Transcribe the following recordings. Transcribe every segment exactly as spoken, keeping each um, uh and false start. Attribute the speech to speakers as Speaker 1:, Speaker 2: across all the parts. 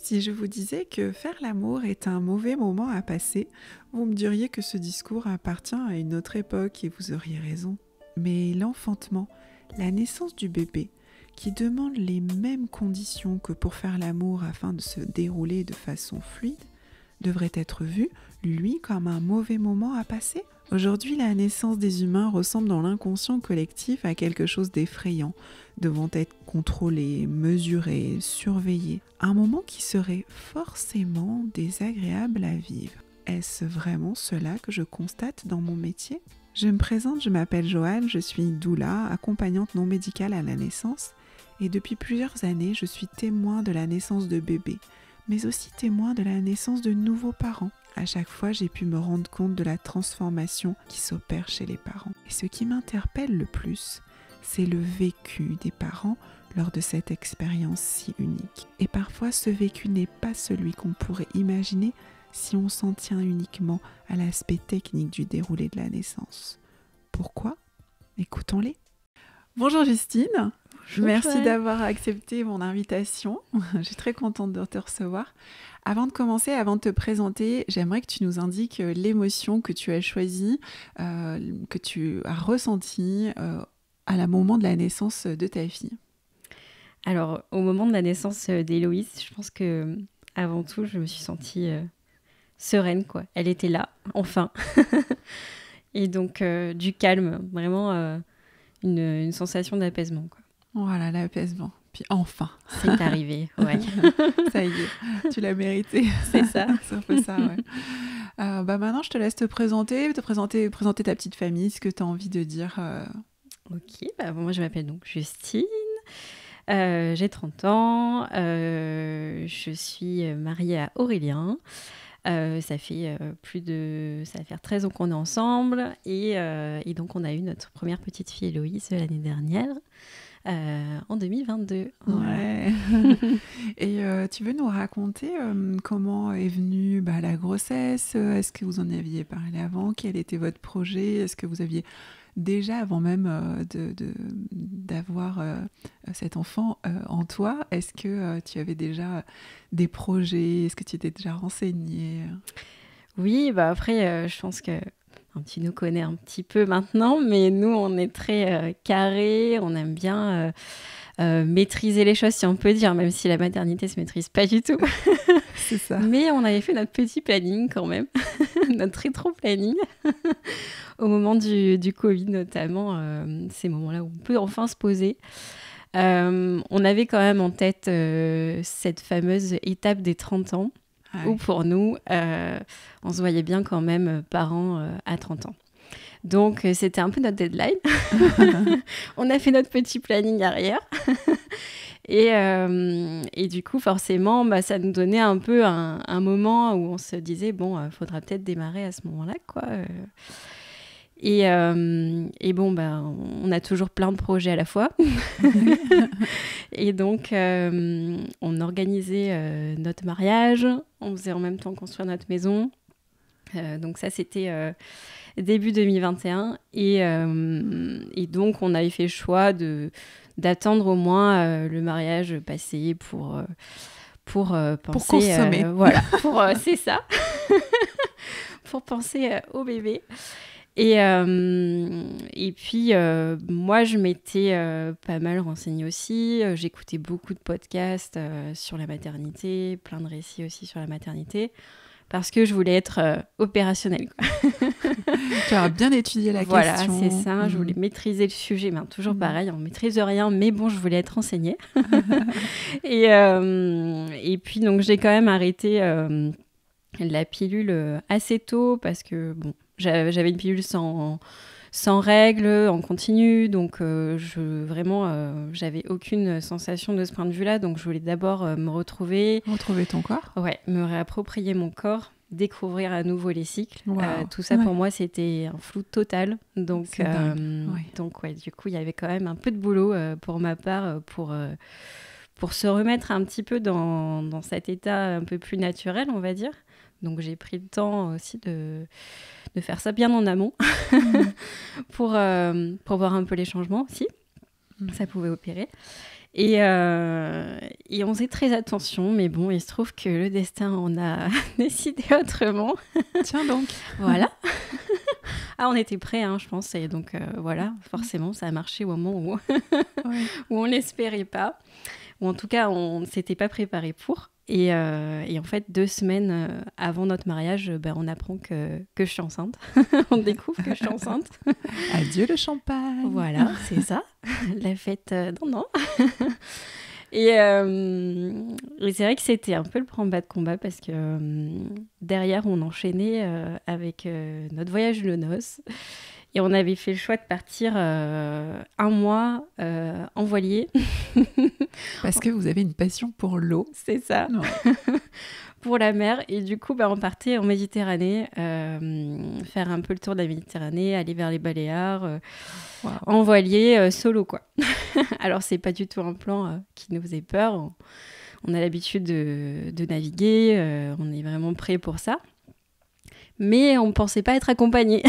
Speaker 1: Si je vous disais que faire l'amour est un mauvais moment à passer, vous me diriez que ce discours appartient à une autre époque et vous auriez raison. Mais l'enfantement, la naissance du bébé, qui demande les mêmes conditions que pour faire l'amour afin de se dérouler de façon fluide, devrait être vu, lui, comme un mauvais moment à passer ? Aujourd'hui, la naissance des humains ressemble dans l'inconscient collectif à quelque chose d'effrayant, devant être contrôlé, mesuré, surveillé. Un moment qui serait forcément désagréable à vivre. Est-ce vraiment cela que je constate dans mon métier ? Je me présente, je m'appelle Joanne, je suis doula, accompagnante non médicale à la naissance, et depuis plusieurs années, je suis témoin de la naissance de bébés, mais aussi témoin de la naissance de nouveaux parents. À chaque fois, j'ai pu me rendre compte de la transformation qui s'opère chez les parents. Et ce qui m'interpelle le plus, c'est le vécu des parents lors de cette expérience si unique. Et parfois, ce vécu n'est pas celui qu'on pourrait imaginer si on s'en tient uniquement à l'aspect technique du déroulé de la naissance. Pourquoi ? Écoutons-les. Bonjour Justine.
Speaker 2: Bonjour,
Speaker 1: Merci
Speaker 2: Joël.
Speaker 1: d'avoir accepté mon invitation. Je suis très contente de te recevoir. Avant de commencer, avant de te présenter, j'aimerais que tu nous indiques l'émotion que tu as choisie, euh, que tu as ressentie euh, à la moment de la naissance de ta fille.
Speaker 2: Alors, au moment de la naissance d'Héloïse, je pense que avant tout, je me suis sentie euh, sereine, quoi. Elle était là, enfin. Et donc, euh, du calme, vraiment euh, une, une sensation d'apaisement, quoi.
Speaker 1: Voilà, l'apaisement. Puis enfin.
Speaker 2: C'est arrivé, ouais.
Speaker 1: Ça y est, tu l'as mérité.
Speaker 2: C'est ça.
Speaker 1: C'est un peu ça, ouais. Euh, bah maintenant, je te laisse te présenter, te présenter, présenter ta petite famille, ce que tu as envie de dire. Euh...
Speaker 2: Ok, bah, bon, moi je m'appelle donc Justine, euh, j'ai trente ans, euh, je suis mariée à Aurélien. Euh, ça fait euh, plus de ça va faire treize ans qu'on est ensemble et, euh, et donc on a eu notre première petite fille Héloïse l'année dernière. Euh, en deux mille vingt-deux.
Speaker 1: Ouais. Et euh, tu veux nous raconter euh, comment est venue bah, la grossesse ? Est-ce que vous en aviez parlé avant ? Quel était votre projet ? Est-ce que vous aviez déjà, avant même euh, de, de, d'avoir euh, cet enfant euh, en toi, est-ce que euh, tu avais déjà des projets ? Est-ce que tu étais déjà renseignée ?
Speaker 2: Oui, bah après, euh, je pense que Enfin, tu nous connais un petit peu maintenant, mais nous, on est très euh, carré, on aime bien euh, euh, maîtriser les choses, si on peut dire, même si la maternité ne se maîtrise pas du tout.
Speaker 1: C'est ça.
Speaker 2: Mais on avait fait notre petit planning quand même, notre rétro-planning, au moment du, du Covid notamment, euh, ces moments-là où on peut enfin se poser. Euh, on avait quand même en tête euh, cette fameuse étape des trente ans,
Speaker 1: Ah
Speaker 2: où
Speaker 1: oui.
Speaker 2: pour nous, euh, on se voyait bien quand même euh, parents euh, à trente ans. Donc, euh, c'était un peu notre deadline. On a fait notre petit planning arrière. et, euh, et du coup, forcément, bah, ça nous donnait un peu un, un moment où on se disait, bon, il euh, faudra peut-être démarrer à ce moment-là, quoi. Euh. Et, euh, et bon, bah, on a toujours plein de projets à la fois. Et donc, euh, on organisait euh, notre mariage, on faisait en même temps construire notre maison. Euh, donc ça, c'était euh, début deux mille vingt et un. Et, euh, et donc, on avait fait le choix de, d'attendre au moins euh, le mariage passé pour, euh, pour euh, penser...
Speaker 1: Pour consommer.
Speaker 2: Euh, voilà, pour, euh, c'est ça. Pour penser euh, au bébé. Et, euh, et puis, euh, moi, je m'étais euh, pas mal renseignée aussi. Euh, j'écoutais beaucoup de podcasts euh, sur la maternité, plein de récits aussi sur la maternité, parce que je voulais être euh, opérationnelle, quoi.
Speaker 1: Tu as bien étudié la
Speaker 2: voilà,
Speaker 1: question.
Speaker 2: Voilà, c'est ça.
Speaker 1: Mmh.
Speaker 2: Je voulais maîtriser le sujet. Ben, toujours
Speaker 1: Mmh.
Speaker 2: pareil, on ne maîtrise rien, mais bon, je voulais être renseignée. et, euh, et puis, donc, j'ai quand même arrêté euh, la pilule assez tôt, parce que, bon, j'avais une pilule sans, sans règles, en continu, donc euh, je, vraiment, euh, j'avais aucune sensation de ce point de vue-là, donc je voulais d'abord euh, me retrouver.
Speaker 1: Retrouver ton corps ?
Speaker 2: Ouais, me réapproprier mon corps, découvrir à nouveau les cycles.
Speaker 1: Wow.
Speaker 2: Euh, tout ça,
Speaker 1: ouais.
Speaker 2: pour moi, c'était un flou total. Donc, euh,
Speaker 1: ouais.
Speaker 2: donc ouais, du coup, il y avait quand même un peu de boulot euh, pour ma part, pour, euh, pour se remettre un petit peu dans, dans cet état un peu plus naturel, on va dire. Donc, j'ai pris le temps aussi de, de faire ça bien en amont pour, euh, pour voir un peu les changements aussi. Mm. Ça pouvait opérer. Et, euh, et on faisait très attention, mais bon, il se trouve que le destin en a décidé autrement.
Speaker 1: Tiens donc.
Speaker 2: Voilà. Ah, on était prêts, hein, je pense. Et donc, euh, voilà, forcément, ça a marché au moment où,
Speaker 1: Ouais.
Speaker 2: où on l'espérait pas. Ou en tout cas, on ne s'était pas préparé pour. Et, euh, et en fait, deux semaines euh, avant notre mariage, euh, ben, on apprend que, que je suis enceinte. On découvre que je suis enceinte.
Speaker 1: Adieu le champagne.
Speaker 2: Voilà, c'est ça. La fête, euh, non, non. Et, euh, et c'est vrai que c'était un peu le branle-bas de combat parce que euh, derrière, on enchaînait euh, avec euh, notre voyage de noces. Et on avait fait le choix de partir euh, un mois euh, en voilier.
Speaker 1: Parce que vous avez une passion pour l'eau.
Speaker 2: C'est ça.
Speaker 1: Ouais.
Speaker 2: Pour la mer. Et du coup, bah, on partait en Méditerranée, euh, faire un peu le tour de la Méditerranée, aller vers les Baléares, euh,
Speaker 1: Wow.
Speaker 2: en voilier, euh, solo, quoi. Alors, c'est pas du tout un plan euh, qui nous faisait peur. On, on a l'habitude de, de naviguer, euh, on est vraiment prêt pour ça. Mais on ne pensait pas être accompagné.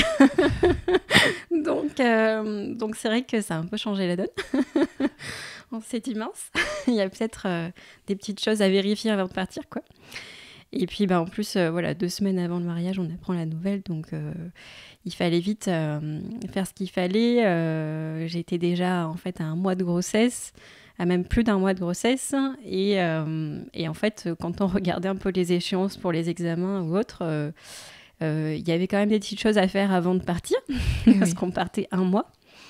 Speaker 2: donc, euh, donc, c'est vrai que ça a un peu changé la donne. On s'est dit, mince, il y a peut-être euh, des petites choses à vérifier avant de partir, quoi. Et puis, bah, en plus, euh, voilà, deux semaines avant le mariage, on apprend la nouvelle. Donc, euh, il fallait vite euh, faire ce qu'il fallait. Euh, j'étais déjà, en fait, à un mois de grossesse, à même plus d'un mois de grossesse. Et, euh, et en fait, quand on regardait un peu les échéances pour les examens ou autres... Euh, Euh, il y avait quand même des petites choses à faire avant de partir,
Speaker 1: Et
Speaker 2: parce
Speaker 1: oui.
Speaker 2: qu'on partait un mois.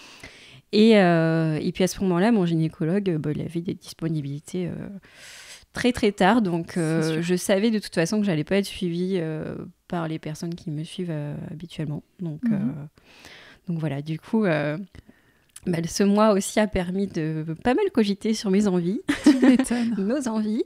Speaker 2: Et, euh, et puis à ce moment-là, mon gynécologue, euh, bah, il avait des disponibilités euh, très très tard. Donc euh, je savais de toute façon que j'allais pas être suivie euh, par les personnes qui me suivent euh, habituellement. Donc,
Speaker 1: Mhm.
Speaker 2: euh, donc voilà, du coup, euh, bah, ce mois aussi a permis de pas mal cogiter sur mes envies,
Speaker 1: Tu m'étonnes.
Speaker 2: nos envies,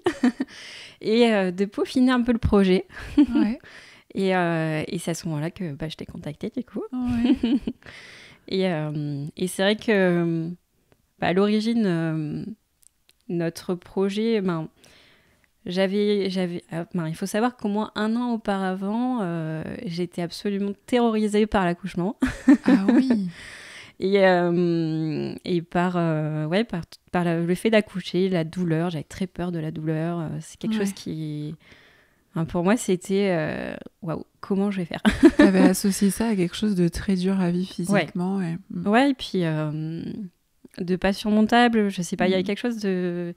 Speaker 2: et euh, de peaufiner un peu le projet.
Speaker 1: Ouais.
Speaker 2: Et, euh, et c'est à ce moment-là que bah, je t'ai contactée, du coup.
Speaker 1: Ouais.
Speaker 2: et, euh, et c'est vrai que, bah, à l'origine, euh, notre projet, ben, j'avais, j'avais, euh, ben, il faut savoir qu'au moins un an auparavant, euh, j'étais absolument terrorisée par l'accouchement.
Speaker 1: Ah oui.
Speaker 2: et, euh, et par, euh, ouais, par, par la- le fait d'accoucher, la douleur, j'avais très peur de la douleur. euh, C'est quelque
Speaker 1: Ouais.
Speaker 2: chose qui... Enfin, pour moi, c'était euh, waouh, comment je vais faire?
Speaker 1: T'avais associé ça à quelque chose de très dur à vivre physiquement. Ouais. Mm.
Speaker 2: Ouais, et puis euh, de pas surmontable, je sais pas, il y avait
Speaker 1: Mm.
Speaker 2: quelque chose de...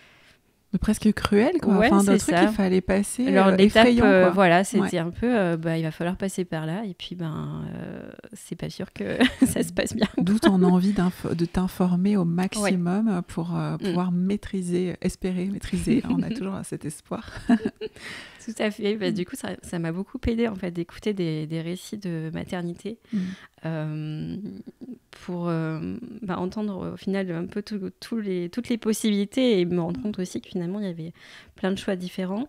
Speaker 1: De presque cruel, quoi.
Speaker 2: Ouais,
Speaker 1: Enfin, d'un
Speaker 2: c'est
Speaker 1: truc
Speaker 2: ça.
Speaker 1: qu'il fallait passer.
Speaker 2: Alors
Speaker 1: euh,
Speaker 2: l'étape,
Speaker 1: effrayant,
Speaker 2: euh,
Speaker 1: quoi.
Speaker 2: voilà, c'était
Speaker 1: Ouais.
Speaker 2: un peu, euh, bah, il va falloir passer par là, et puis ben, euh, c'est pas sûr que ça se passe bien.
Speaker 1: D'où ton envie d'info- de t'informer au maximum pour euh, pouvoir maîtriser, espérer maîtriser. On a toujours cet espoir.
Speaker 2: Tout à fait. Bah, du coup, ça, ça m'a beaucoup aidé en fait d'écouter des, des récits de maternité
Speaker 1: Mm.
Speaker 2: euh, pour euh, bah, entendre au final un peu tout- tout les, toutes les possibilités et me rendre compte aussi que finalement il y avait plein de choix différents,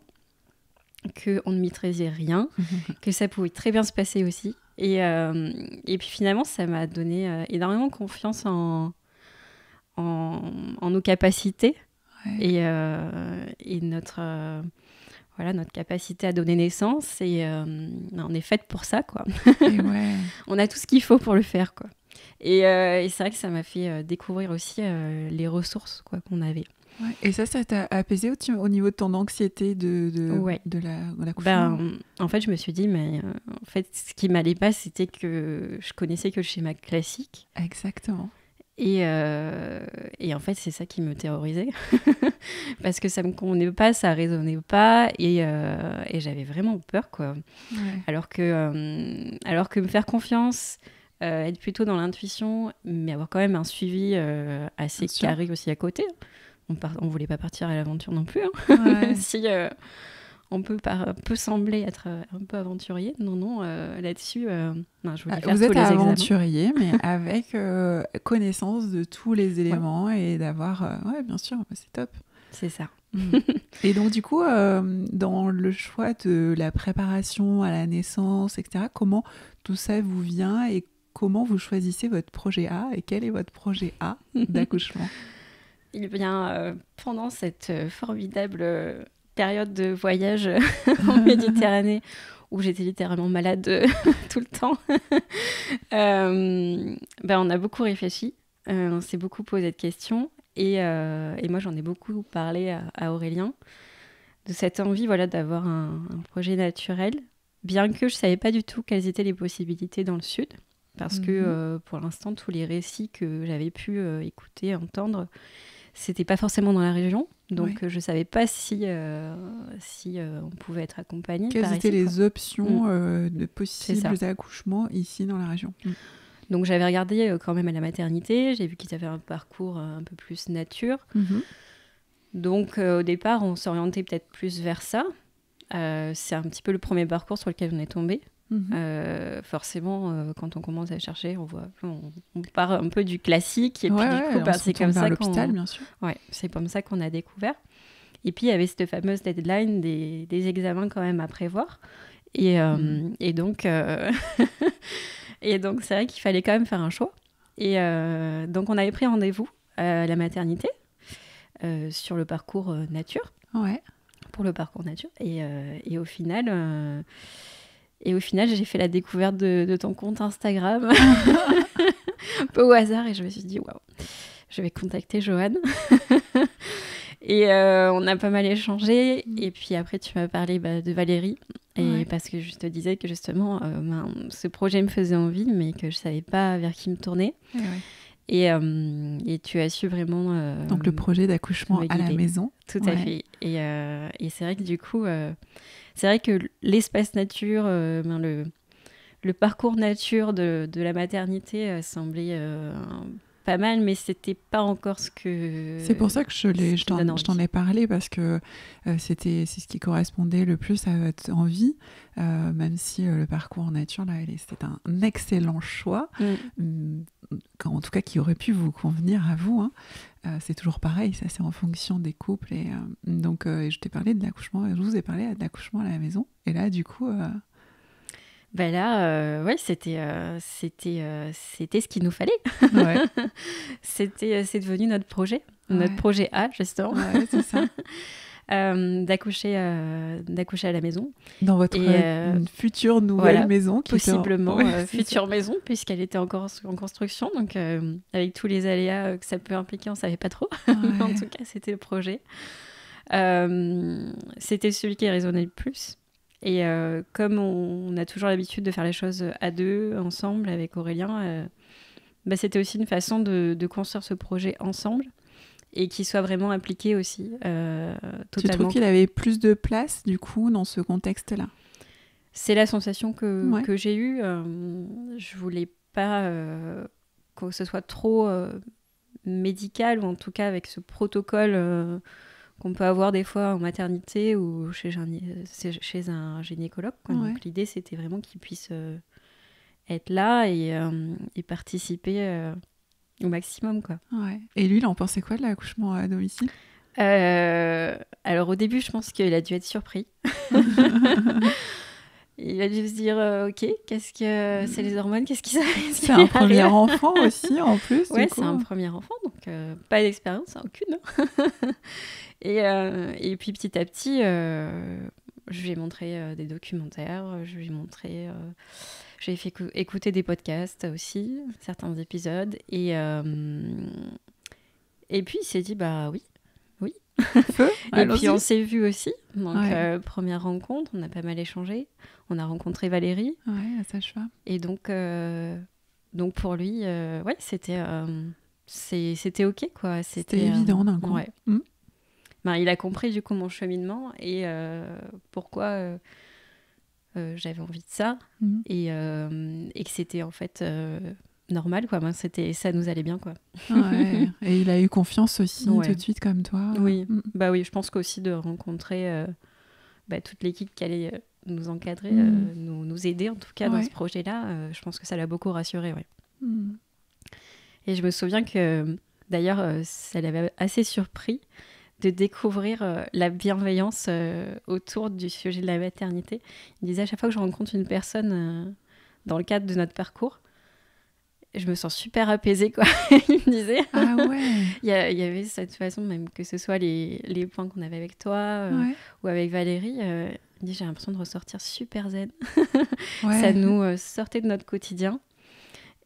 Speaker 2: qu'on ne maîtrisait rien, que ça pouvait très bien se passer aussi. Et, euh, et puis finalement, ça m'a donné euh, énormément confiance en, en, en nos capacités
Speaker 1: Ouais.
Speaker 2: et, euh, et notre, euh, voilà, notre capacité à donner naissance. Et euh, on est faite pour ça, quoi.
Speaker 1: Et ouais.
Speaker 2: On a tout ce qu'il faut pour le faire, quoi. Et, euh, et c'est vrai que ça m'a fait euh, découvrir aussi euh, les ressources, quoi, qu'on avait.
Speaker 1: Ouais. Et ça, ça t'a apaisé au, au niveau de ton anxiété de, de,
Speaker 2: Ouais.
Speaker 1: de la, de l'accouchement?
Speaker 2: Ben, en fait, je me suis dit, mais euh, en fait, ce qui m'allait pas, c'était que je connaissais que le schéma classique.
Speaker 1: Exactement.
Speaker 2: Et, euh, et en fait, c'est ça qui me terrorisait. Parce que ça me convenait pas, ça résonnait pas. Et, euh, et j'avais vraiment peur, quoi.
Speaker 1: Ouais.
Speaker 2: Alors que, euh, alors que me faire confiance, euh, être plutôt dans l'intuition, mais avoir quand même un suivi euh, assez
Speaker 1: Bien sûr.
Speaker 2: carré aussi à côté. On part, on voulait pas partir à l'aventure non plus. Hein.
Speaker 1: Ouais.
Speaker 2: si euh, on peut, par, peut sembler être un peu aventurier, non, non, euh, là-dessus, euh, non, je voulais
Speaker 1: Ah,
Speaker 2: faire
Speaker 1: vous
Speaker 2: tous
Speaker 1: êtes
Speaker 2: les examens.
Speaker 1: aventurier, mais avec euh, connaissance de tous les éléments et d'avoir... euh, ouais, bien sûr, c'est top.
Speaker 2: C'est ça.
Speaker 1: Mm. Et donc, du coup, euh, dans le choix de la préparation à la naissance, et cetera, comment tout ça vous vient et comment vous choisissez votre projet A et quel est votre projet A d'accouchement?
Speaker 2: Eh bien, euh, pendant cette euh, formidable euh, période de voyage en Méditerranée, où j'étais littéralement malade euh, tout le temps, euh, ben, on a beaucoup réfléchi, euh, on s'est beaucoup posé de questions. Et, euh, et moi, j'en ai beaucoup parlé à, à Aurélien, de cette envie voilà, d'avoir un, un projet naturel, bien que je ne savais pas du tout quelles étaient les possibilités dans le sud, parce
Speaker 1: Mhm.
Speaker 2: que euh, pour l'instant, tous les récits que j'avais pu euh, écouter, entendre, c'était pas forcément dans la région, donc
Speaker 1: Ouais.
Speaker 2: euh, je savais pas si, euh, si euh, on pouvait être accompagné
Speaker 1: Quelles
Speaker 2: par
Speaker 1: étaient
Speaker 2: ici,
Speaker 1: les
Speaker 2: quoi.
Speaker 1: options
Speaker 2: Mm.
Speaker 1: euh, de
Speaker 2: C'est ça.
Speaker 1: possibles accouchements ici dans la région? Mm.
Speaker 2: Donc j'avais regardé euh, quand même à la maternité, j'ai vu qu'ils avaient un parcours euh, un peu plus nature.
Speaker 1: Mhm.
Speaker 2: Donc euh, au départ, on s'orientait peut-être plus vers ça. Euh, c'est un petit peu le premier parcours sur lequel on est tombé.
Speaker 1: Mhm.
Speaker 2: Euh, forcément, euh, quand on commence à chercher, on voit, on, on part un peu du classique et
Speaker 1: Ouais,
Speaker 2: puis du
Speaker 1: ouais,
Speaker 2: coup,
Speaker 1: on
Speaker 2: bah,
Speaker 1: se
Speaker 2: c'est
Speaker 1: retourne
Speaker 2: comme
Speaker 1: vers
Speaker 2: ça
Speaker 1: l'hôpital,
Speaker 2: qu'on,
Speaker 1: bien sûr.
Speaker 2: ouais, c'est comme ça qu'on a découvert. Et puis il y avait cette fameuse deadline des, des examens quand même à prévoir. Et, euh,
Speaker 1: Mhm.
Speaker 2: et donc, euh, et donc c'est vrai qu'il fallait quand même faire un choix. Et euh, donc on avait pris rendez-vous à la maternité euh, sur le parcours euh, nature.
Speaker 1: Ouais.
Speaker 2: Pour le parcours nature. Et, euh, et au final, euh, et au final, j'ai fait la découverte de, de ton compte Instagram, un peu au hasard, et je me suis dit waouh, je vais contacter Joanne. Et euh, on a pas mal échangé. Et puis après, tu m'as parlé bah, de Valérie. Et
Speaker 1: Ouais.
Speaker 2: parce que je te disais que justement, euh, ben, ce projet me faisait envie, mais que je savais pas vers qui me tourner.
Speaker 1: Et ouais.
Speaker 2: Et, euh, et tu as su vraiment. Euh,
Speaker 1: Donc le projet d'accouchement
Speaker 2: me
Speaker 1: à la
Speaker 2: guider.
Speaker 1: maison.
Speaker 2: Tout
Speaker 1: Ouais.
Speaker 2: à fait. Et, euh, et c'est vrai que du coup, euh, c'est vrai que l'espace nature, euh, ben, le, le parcours nature de, de la maternité euh, semblait euh, pas mal, mais c'était pas encore ce que.
Speaker 1: C'est pour ça que je, l'ai, je,
Speaker 2: qui me donne
Speaker 1: t'en, je t'en
Speaker 2: envie.
Speaker 1: ai parlé, parce que euh, c'était, c'est ce qui correspondait le plus à votre envie, euh, même si euh, le parcours en nature, là, il est- c'était un excellent choix,
Speaker 2: Mm.
Speaker 1: hum, en tout cas qui aurait pu vous convenir à vous, hein. Euh, c'est toujours pareil, ça c'est en fonction des couples. Et, euh, donc euh, je t'ai parlé de l'accouchement, je vous ai parlé de l'accouchement à la maison, et là du coup... euh,
Speaker 2: Ben là, euh, ouais, c'était, euh, c'était, euh, c'était ce qu'il nous fallait.
Speaker 1: ouais,
Speaker 2: C'était, euh, c'est devenu notre projet,
Speaker 1: ouais,
Speaker 2: notre projet A, justement,
Speaker 1: ouais, c'est ça.
Speaker 2: euh, d'accoucher, euh, d'accoucher à la maison.
Speaker 1: Dans votre
Speaker 2: Et
Speaker 1: euh,
Speaker 2: euh,
Speaker 1: future nouvelle
Speaker 2: voilà,
Speaker 1: maison qui était en-
Speaker 2: possiblement
Speaker 1: ouais,
Speaker 2: euh,
Speaker 1: c'est
Speaker 2: future maison, puisqu'elle était encore en construction. Donc, euh, avec tous les aléas euh, que ça peut impliquer, on ne savait pas trop.
Speaker 1: ça.
Speaker 2: Mais en
Speaker 1: Ouais.
Speaker 2: tout cas, c'était le projet. Euh, c'était celui qui résonnait le plus. Et euh, comme on, on a toujours l'habitude de faire les choses à deux, ensemble, avec Aurélien, euh, bah, c'était aussi une façon de, de construire ce projet ensemble et qu'il soit vraiment appliqué aussi euh,
Speaker 1: Tu trouves
Speaker 2: totalement.
Speaker 1: qu'il avait plus de place, du coup, dans ce contexte-là?
Speaker 2: C'est la sensation que,
Speaker 1: Ouais.
Speaker 2: que j'ai eue. Euh, je voulais pas euh, que ce soit trop euh, médical, ou en tout cas avec ce protocole euh, qu'on peut avoir des fois en maternité ou chez un, chez un gynécologue, quoi.
Speaker 1: Ouais.
Speaker 2: Donc l'idée, c'était vraiment qu'il puisse euh, être là et, euh, et participer euh, au maximum, quoi.
Speaker 1: Ouais. Et lui, il en pensait quoi de l'accouchement à domicile?
Speaker 2: Euh, alors au début, je pense qu'il a dû être surpris. Il a dû se dire, euh, ok, qu'est-ce que c'est les hormones, qu'est-ce qui s'arrive?
Speaker 1: C'est un premier enfant aussi, en plus,
Speaker 2: Ouais,
Speaker 1: du coup.
Speaker 2: c'est un premier enfant, donc euh, pas d'expérience, hein, aucune. et, euh, et puis petit à petit, euh, je lui ai montré euh, des documentaires, je lui ai montré, euh, j'ai fait écou- écouter des podcasts aussi, certains épisodes, et, euh, et puis il s'est dit, bah oui.
Speaker 1: Feu,
Speaker 2: Et
Speaker 1: allons-y.
Speaker 2: puis on s'est vus aussi, donc
Speaker 1: Ouais.
Speaker 2: euh, première rencontre, on a pas mal échangé, on a rencontré Valérie,
Speaker 1: Ouais, la sage-femme.
Speaker 2: et donc, euh, donc pour lui, euh, ouais, c'était, euh, c'est, c'était ok, quoi.
Speaker 1: C'était
Speaker 2: euh,
Speaker 1: évident d'un coup.
Speaker 2: ouais.
Speaker 1: Hmm.
Speaker 2: Ben, il a compris du coup mon cheminement et euh, pourquoi euh, euh, j'avais envie de ça,
Speaker 1: Hmm.
Speaker 2: et, euh, et que c'était en fait euh, normal, quoi. Ben, c'était, ça nous allait bien, quoi.
Speaker 1: Ouais. Et il a eu confiance aussi,
Speaker 2: Ouais.
Speaker 1: tout de suite, comme toi.
Speaker 2: Oui,
Speaker 1: Hmm.
Speaker 2: bah oui, je pense qu'aussi de rencontrer euh, bah, toute l'équipe qui allait euh, nous encadrer,
Speaker 1: Mm.
Speaker 2: euh, nous, nous aider en tout cas dans
Speaker 1: Ouais.
Speaker 2: ce projet-là, euh, je pense que ça l'a beaucoup rassuré, ouais.
Speaker 1: Hmm.
Speaker 2: Et je me souviens que d'ailleurs, euh, ça l'avait assez surpris de découvrir euh, la bienveillance euh, autour du sujet de la maternité. Il disait à chaque fois que je rencontre une personne euh, dans le cadre de notre parcours, je me sens super apaisée, quoi. Il me disait.
Speaker 1: Ah ouais.
Speaker 2: Il y, a- il y avait cette façon, même que ce soit les, les points qu'on avait avec toi euh,
Speaker 1: Ouais.
Speaker 2: ou avec Valérie, euh, il dit, j'ai l'impression de ressortir super zen.
Speaker 1: Ouais.
Speaker 2: Ça nous euh, sortait de notre quotidien.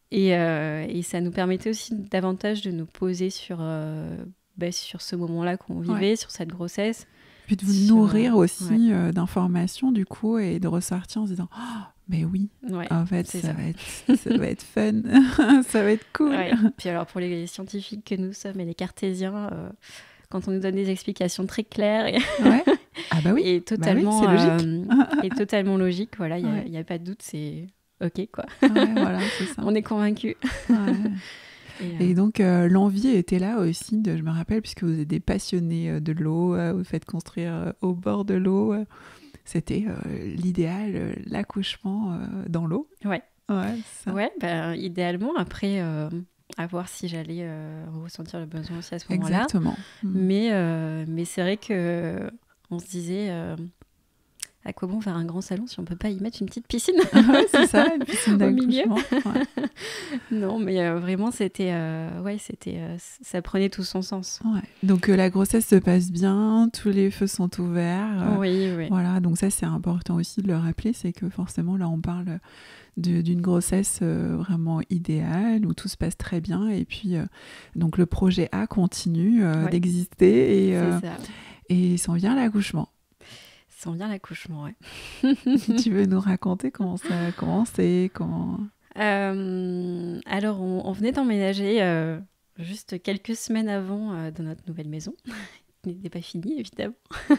Speaker 2: Et, euh, et ça nous permettait aussi davantage de nous poser sur, euh, bah, sur ce moment-là qu'on vivait,
Speaker 1: Ouais.
Speaker 2: sur cette grossesse.
Speaker 1: Puis de vous
Speaker 2: Sur,
Speaker 1: nourrir
Speaker 2: euh,
Speaker 1: aussi
Speaker 2: ouais.
Speaker 1: euh, d'informations, du coup, et de ressortir en se disant oh, mais oui,
Speaker 2: Ouais,
Speaker 1: en fait,
Speaker 2: c'est
Speaker 1: ça,
Speaker 2: ça.
Speaker 1: Va être, ça va être fun, ça va être cool.
Speaker 2: Ouais. Puis alors, pour les scientifiques que nous sommes et les cartésiens, euh, quand on nous donne des explications très claires et,
Speaker 1: Ouais. Ah bah oui,
Speaker 2: et
Speaker 1: bah oui,
Speaker 2: totalement,
Speaker 1: c'est logique.
Speaker 2: euh, et totalement logique, voilà, il n'y a,
Speaker 1: Ouais.
Speaker 2: y a pas de doute, c'est OK, quoi.
Speaker 1: Ouais, voilà, c'est ça.
Speaker 2: On est convaincus.
Speaker 1: Ouais.
Speaker 2: Et, euh,
Speaker 1: Et donc, euh, l'envie était là aussi, de, je me rappelle, puisque vous êtes des passionnés euh, de l'eau, euh, vous faites construire euh, au bord de l'eau. euh, C'était euh, l'idéal, euh, l'accouchement euh, dans l'eau.
Speaker 2: ouais.
Speaker 1: Ouais, ça.
Speaker 2: Ouais, bah, idéalement, après, euh, à voir si j'allais euh, ressentir le besoin aussi à ce moment-là.
Speaker 1: Exactement. Mm.
Speaker 2: Mais, euh, mais c'est vrai que on se disait, euh, à quoi bon faire un grand salon si on peut pas y mettre une petite piscine
Speaker 1: Ouais, c'est ça, une piscine
Speaker 2: au milieu.
Speaker 1: d'accouchement. Ouais.
Speaker 2: Non, mais euh, vraiment, c'était, euh, ouais, c'était, euh, ça prenait tout son sens.
Speaker 1: Ouais. Donc, euh, la grossesse se passe bien, tous les feux sont ouverts. euh,
Speaker 2: Oui, oui.
Speaker 1: Voilà, donc ça, c'est important aussi de le rappeler, c'est que forcément, là, on parle de- d'une grossesse euh, vraiment idéale, où tout se passe très bien. Et puis, euh, donc, le projet A continue euh,
Speaker 2: Ouais.
Speaker 1: d'exister et,
Speaker 2: C'est
Speaker 1: euh,
Speaker 2: ça.
Speaker 1: et s'en vient l'accouchement.
Speaker 2: Sans bien l'accouchement, ouais.
Speaker 1: Si tu veux nous raconter comment ça a commencé, comment...
Speaker 2: Euh, alors, on, on venait d'emménager euh, juste quelques semaines avant euh, dans notre nouvelle maison. Qui n'était pas finie, évidemment.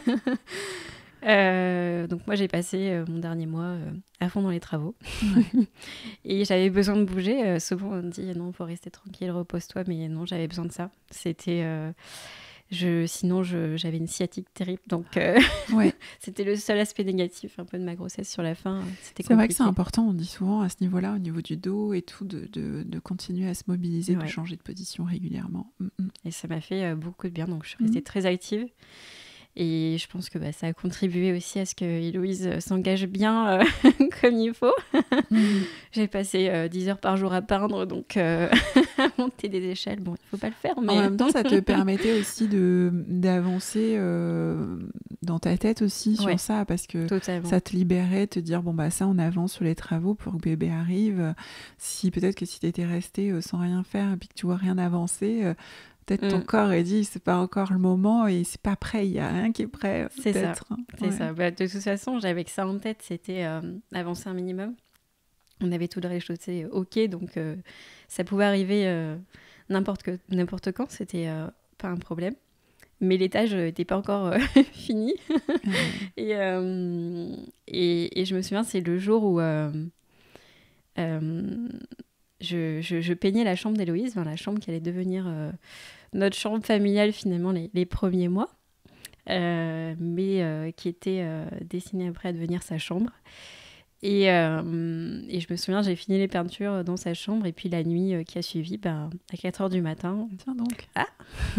Speaker 2: Euh, donc moi, j'ai passé euh, mon dernier mois euh, à fond dans les travaux.
Speaker 1: Ouais.
Speaker 2: Et j'avais besoin de bouger. Euh, souvent, on me dit, non, faut rester tranquille, repose-toi. Mais non, j'avais besoin de ça. C'était... euh, Je, sinon, je, j'avais une sciatique terrible, donc euh,
Speaker 1: Ouais.
Speaker 2: c'était le seul aspect négatif un peu de ma grossesse sur la fin. C'était
Speaker 1: C'est vrai que c'est
Speaker 2: compliqué.
Speaker 1: important, on dit souvent à ce niveau-là, au niveau du dos et tout, de, de, de continuer à se mobiliser, de
Speaker 2: Ouais.
Speaker 1: changer de position régulièrement. Mm, mm.
Speaker 2: Et ça m'a fait euh, beaucoup de bien, donc je suis restée
Speaker 1: Mhm.
Speaker 2: très active. Et je pense que bah, ça a contribué aussi à ce que Héloïse euh, s'engage bien euh, comme il faut.
Speaker 1: Mhm.
Speaker 2: J'ai passé euh, dix heures par jour à peindre, donc euh, à monter des échelles. Bon, il ne faut pas le faire, mais...
Speaker 1: En même temps, ça te permettait aussi de, d'avancer euh, dans ta tête aussi sur
Speaker 2: Ouais.
Speaker 1: ça, parce que
Speaker 2: Totalement.
Speaker 1: ça te libérait, te dire, bon, bah ça, on avance sur les travaux pour que bébé arrive. Si peut-être que si tu étais resté euh, sans rien faire et puis que tu vois rien avancer, euh, peut-être ton
Speaker 2: Mm.
Speaker 1: corps est dit, c'est pas encore le moment et c'est pas prêt, il y a rien qui est prêt,
Speaker 2: C'est ça.
Speaker 1: peut-être.
Speaker 2: C'est
Speaker 1: Ouais.
Speaker 2: ça. Bah, de toute façon, j'avais que ça en tête, c'était euh, avancer un minimum. On avait tout le rez-de-chaussée euh, OK, donc euh, ça pouvait arriver euh, n'importe, que, n'importe quand, c'était euh, pas un problème. Mais l'étage n'était pas encore euh, fini.
Speaker 1: Ouais.
Speaker 2: Et, euh, et, et je me souviens, c'est le jour où euh, euh, je, je, je peignais la chambre d'Héloïse, enfin, la chambre qui allait devenir euh, notre chambre familiale finalement les, les premiers mois, euh, mais euh, qui était euh, destinée après à devenir sa chambre. Et, euh, et je me souviens, j'ai fini les peintures dans sa chambre, et puis la nuit euh, qui a suivi, ben, à quatre heures du matin...
Speaker 1: Tiens donc.
Speaker 2: Ah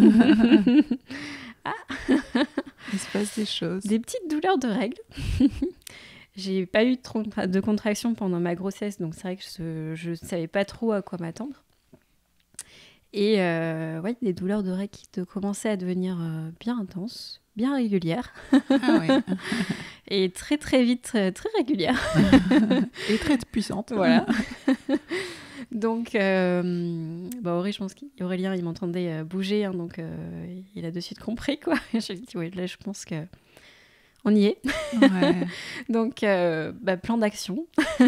Speaker 1: Il se passe des choses.
Speaker 2: Des petites douleurs de règles. J'ai pas eu de, tron- de contraction pendant ma grossesse, donc c'est vrai que je ne savais pas trop à quoi m'attendre. Et euh, ouais, des douleurs de règles qui te commençaient à devenir euh, bien intenses, bien régulières,
Speaker 1: Ah ouais.
Speaker 2: et très très vite, très, très régulières.
Speaker 1: Et très puissante.
Speaker 2: Voilà. Donc, euh, bah Auré, je pense qu'Aurélien, il m'entendait euh, bouger, hein, donc euh, il a de suite compris, quoi. Je lui ai dit, ouais, là, je pense que on y est.
Speaker 1: Ouais.
Speaker 2: Donc, euh, bah, plan d'action.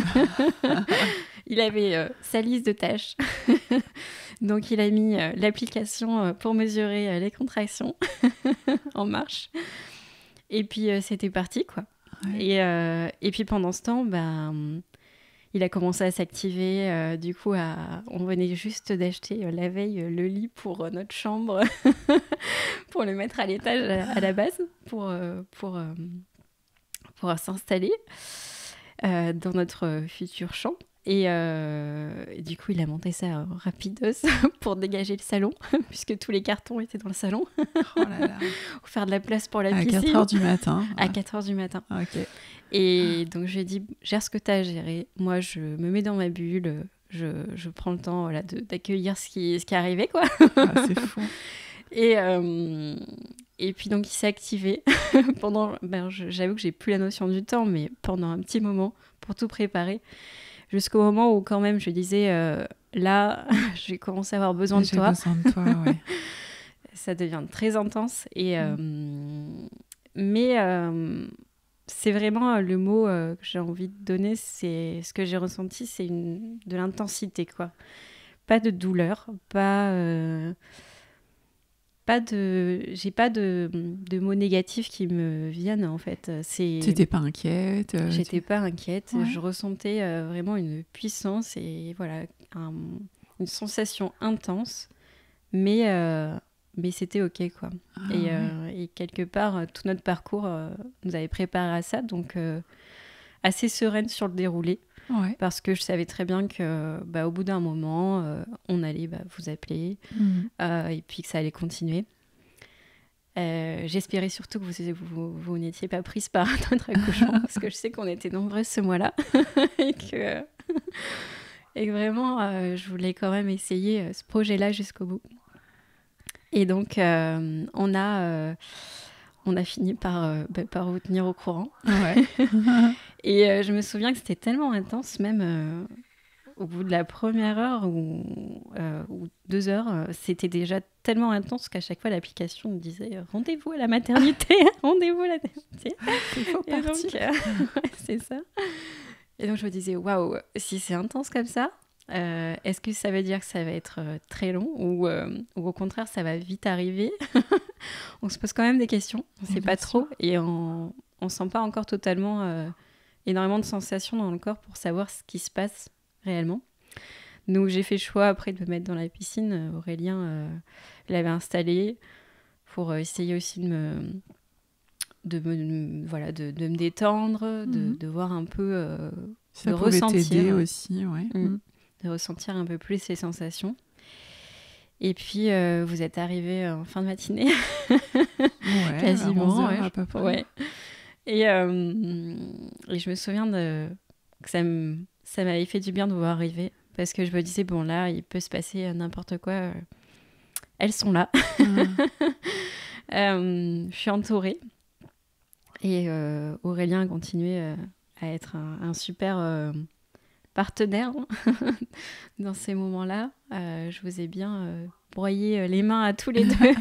Speaker 2: Il avait euh, sa liste de tâches. Donc, il a mis euh, l'application euh, pour mesurer euh, les contractions en marche. Et puis, euh, c'était parti, quoi.
Speaker 1: Ouais.
Speaker 2: Et, euh, et puis, pendant ce temps, bah, il a commencé à s'activer. Euh, du coup, à... on venait juste d'acheter euh, la veille euh, le lit pour euh, notre chambre, pour le mettre à l'étage à, à la base, pour, euh, pour, euh, pour s'installer euh, dans notre future chambre. Et, euh, et du coup, il a monté ça euh, rapidos pour dégager le salon, puisque tous les cartons étaient dans le salon,
Speaker 1: Oh là là.
Speaker 2: pour faire de la place pour la
Speaker 1: À
Speaker 2: piscine.
Speaker 1: quatre heures du matin.
Speaker 2: À
Speaker 1: Ouais.
Speaker 2: quatre heures du matin.
Speaker 1: Ok.
Speaker 2: Et donc, je lui ai dit, gère ce que tu as à gérer. Moi, je me mets dans ma bulle, je, je prends le temps voilà, de, d'accueillir ce qui, ce qui est arrivé, quoi.
Speaker 1: Ah, c'est fou.
Speaker 2: Et, euh, et puis, donc, il s'est activé pendant... Ben, je, j'avoue que j'ai plus la notion du temps, mais pendant un petit moment, pour tout préparer, jusqu'au moment où, quand même, je disais, euh, là, je vais commencer à avoir besoin de
Speaker 1: J'ai
Speaker 2: toi.
Speaker 1: besoin de toi, ouais.
Speaker 2: Ça devient très intense. Et,
Speaker 1: Mm.
Speaker 2: euh, mais euh, c'est vraiment euh, le mot euh, que j'ai envie de donner. C'est ce que j'ai ressenti, c'est une, de l'intensité, quoi. Pas de douleur, pas, euh, pas de, j'ai pas de, de mots négatifs qui me viennent en fait. C'est,
Speaker 1: T'étais pas inquiète euh,
Speaker 2: j'étais
Speaker 1: tu...
Speaker 2: pas inquiète.
Speaker 1: Ouais.
Speaker 2: Je ressentais euh, vraiment une puissance et voilà un- une sensation intense, mais euh, mais c'était ok quoi.
Speaker 1: Ah,
Speaker 2: et,
Speaker 1: ouais.
Speaker 2: euh, et quelque part, euh, tout notre parcours euh, nous avait préparé à ça, donc euh, assez sereine sur le déroulé.
Speaker 1: Ouais.
Speaker 2: Parce que je savais très bien que, bah, au bout d'un moment, euh, on allait bah, vous appeler
Speaker 1: Mm.
Speaker 2: euh, et puis que ça allait continuer. Euh, j'espérais surtout que vous, vous, vous n'étiez pas prise par notre accouchement parce que je sais qu'on était nombreuses ce mois-là et, que, et que vraiment, euh, je voulais quand même essayer euh, ce projet-là jusqu'au bout. Et donc, euh, on, a, euh, on a fini par, euh, bah, par vous tenir au courant.
Speaker 1: Ouais.
Speaker 2: Et euh, je me souviens que c'était tellement intense, même euh, au bout de la première heure ou, euh, ou deux heures, euh, c'était déjà tellement intense qu'à chaque fois, l'application me disait euh, « Rendez-vous à la maternité, rendez-vous à la maternité ».
Speaker 1: Il faut
Speaker 2: Et
Speaker 1: partir.
Speaker 2: donc, euh, ouais, c'est ça. Et donc, je me disais « Waouh, si c'est intense comme ça, euh, est-ce que ça veut dire que ça va être euh, très long ou, euh, ou au contraire, ça va vite arriver ?» On se pose quand même des questions, on ne sait
Speaker 1: Mais
Speaker 2: pas
Speaker 1: bien
Speaker 2: trop
Speaker 1: sûr.
Speaker 2: et on ne sent pas encore totalement euh, énormément de sensations dans le corps pour savoir ce qui se passe réellement. Donc j'ai fait le choix après de me mettre dans la piscine. Aurélien euh, l'avait installée pour euh, essayer aussi de me, de me, voilà, de, de me détendre,
Speaker 1: Mhm.
Speaker 2: de, de voir un peu, euh,
Speaker 1: Ça
Speaker 2: de
Speaker 1: pouvait
Speaker 2: ressentir,
Speaker 1: t'aider aussi, ouais.
Speaker 2: mm,
Speaker 1: Mm.
Speaker 2: de ressentir un peu plus ces sensations. Et puis euh, vous êtes arrivés en fin de matinée,
Speaker 1: Ouais,
Speaker 2: quasiment,
Speaker 1: à onze heures
Speaker 2: ouais,
Speaker 1: à peu près.
Speaker 2: ouais. Et, euh, et je me souviens de, que ça, me, ça m'avait fait du bien de vous voir arriver. Parce que je me disais, bon là, il peut se passer n'importe quoi. Elles sont là.
Speaker 1: Mm.
Speaker 2: euh, je suis entourée. Et euh, Aurélien a continué euh, à être un, un super euh, partenaire dans ces moments-là. Euh, je vous ai bien euh, broyé les mains à tous les deux.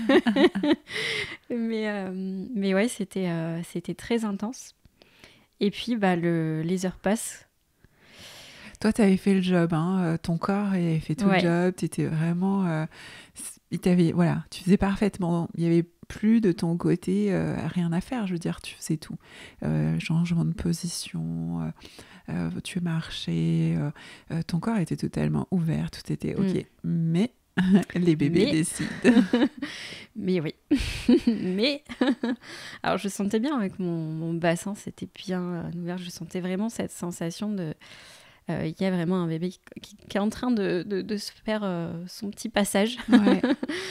Speaker 2: mais, euh, mais ouais, c'était, euh, c'était très intense. Et puis, bah, le, les heures passent.
Speaker 1: Toi, tu avais fait le job, hein. euh, ton corps il avait fait tout
Speaker 2: Ouais.
Speaker 1: le job, tu étais vraiment... euh, il t'avait, voilà, tu faisais parfaitement. Il n'y avait plus de ton côté euh, rien à faire, je veux dire, tu faisais tout. Euh, changement de position, euh, euh, tu marchais, euh, euh, ton corps était totalement ouvert, tout était OK.
Speaker 2: Mm.
Speaker 1: Mais les bébés
Speaker 2: Mais...
Speaker 1: décident.
Speaker 2: Mais oui. Mais... Alors, je sentais bien avec mon, mon bassin, c'était bien euh, ouvert. Je sentais vraiment cette sensation de... Il euh, y a vraiment un bébé qui, qui, qui est en train de, de, de se faire euh, son petit passage.
Speaker 1: Ouais.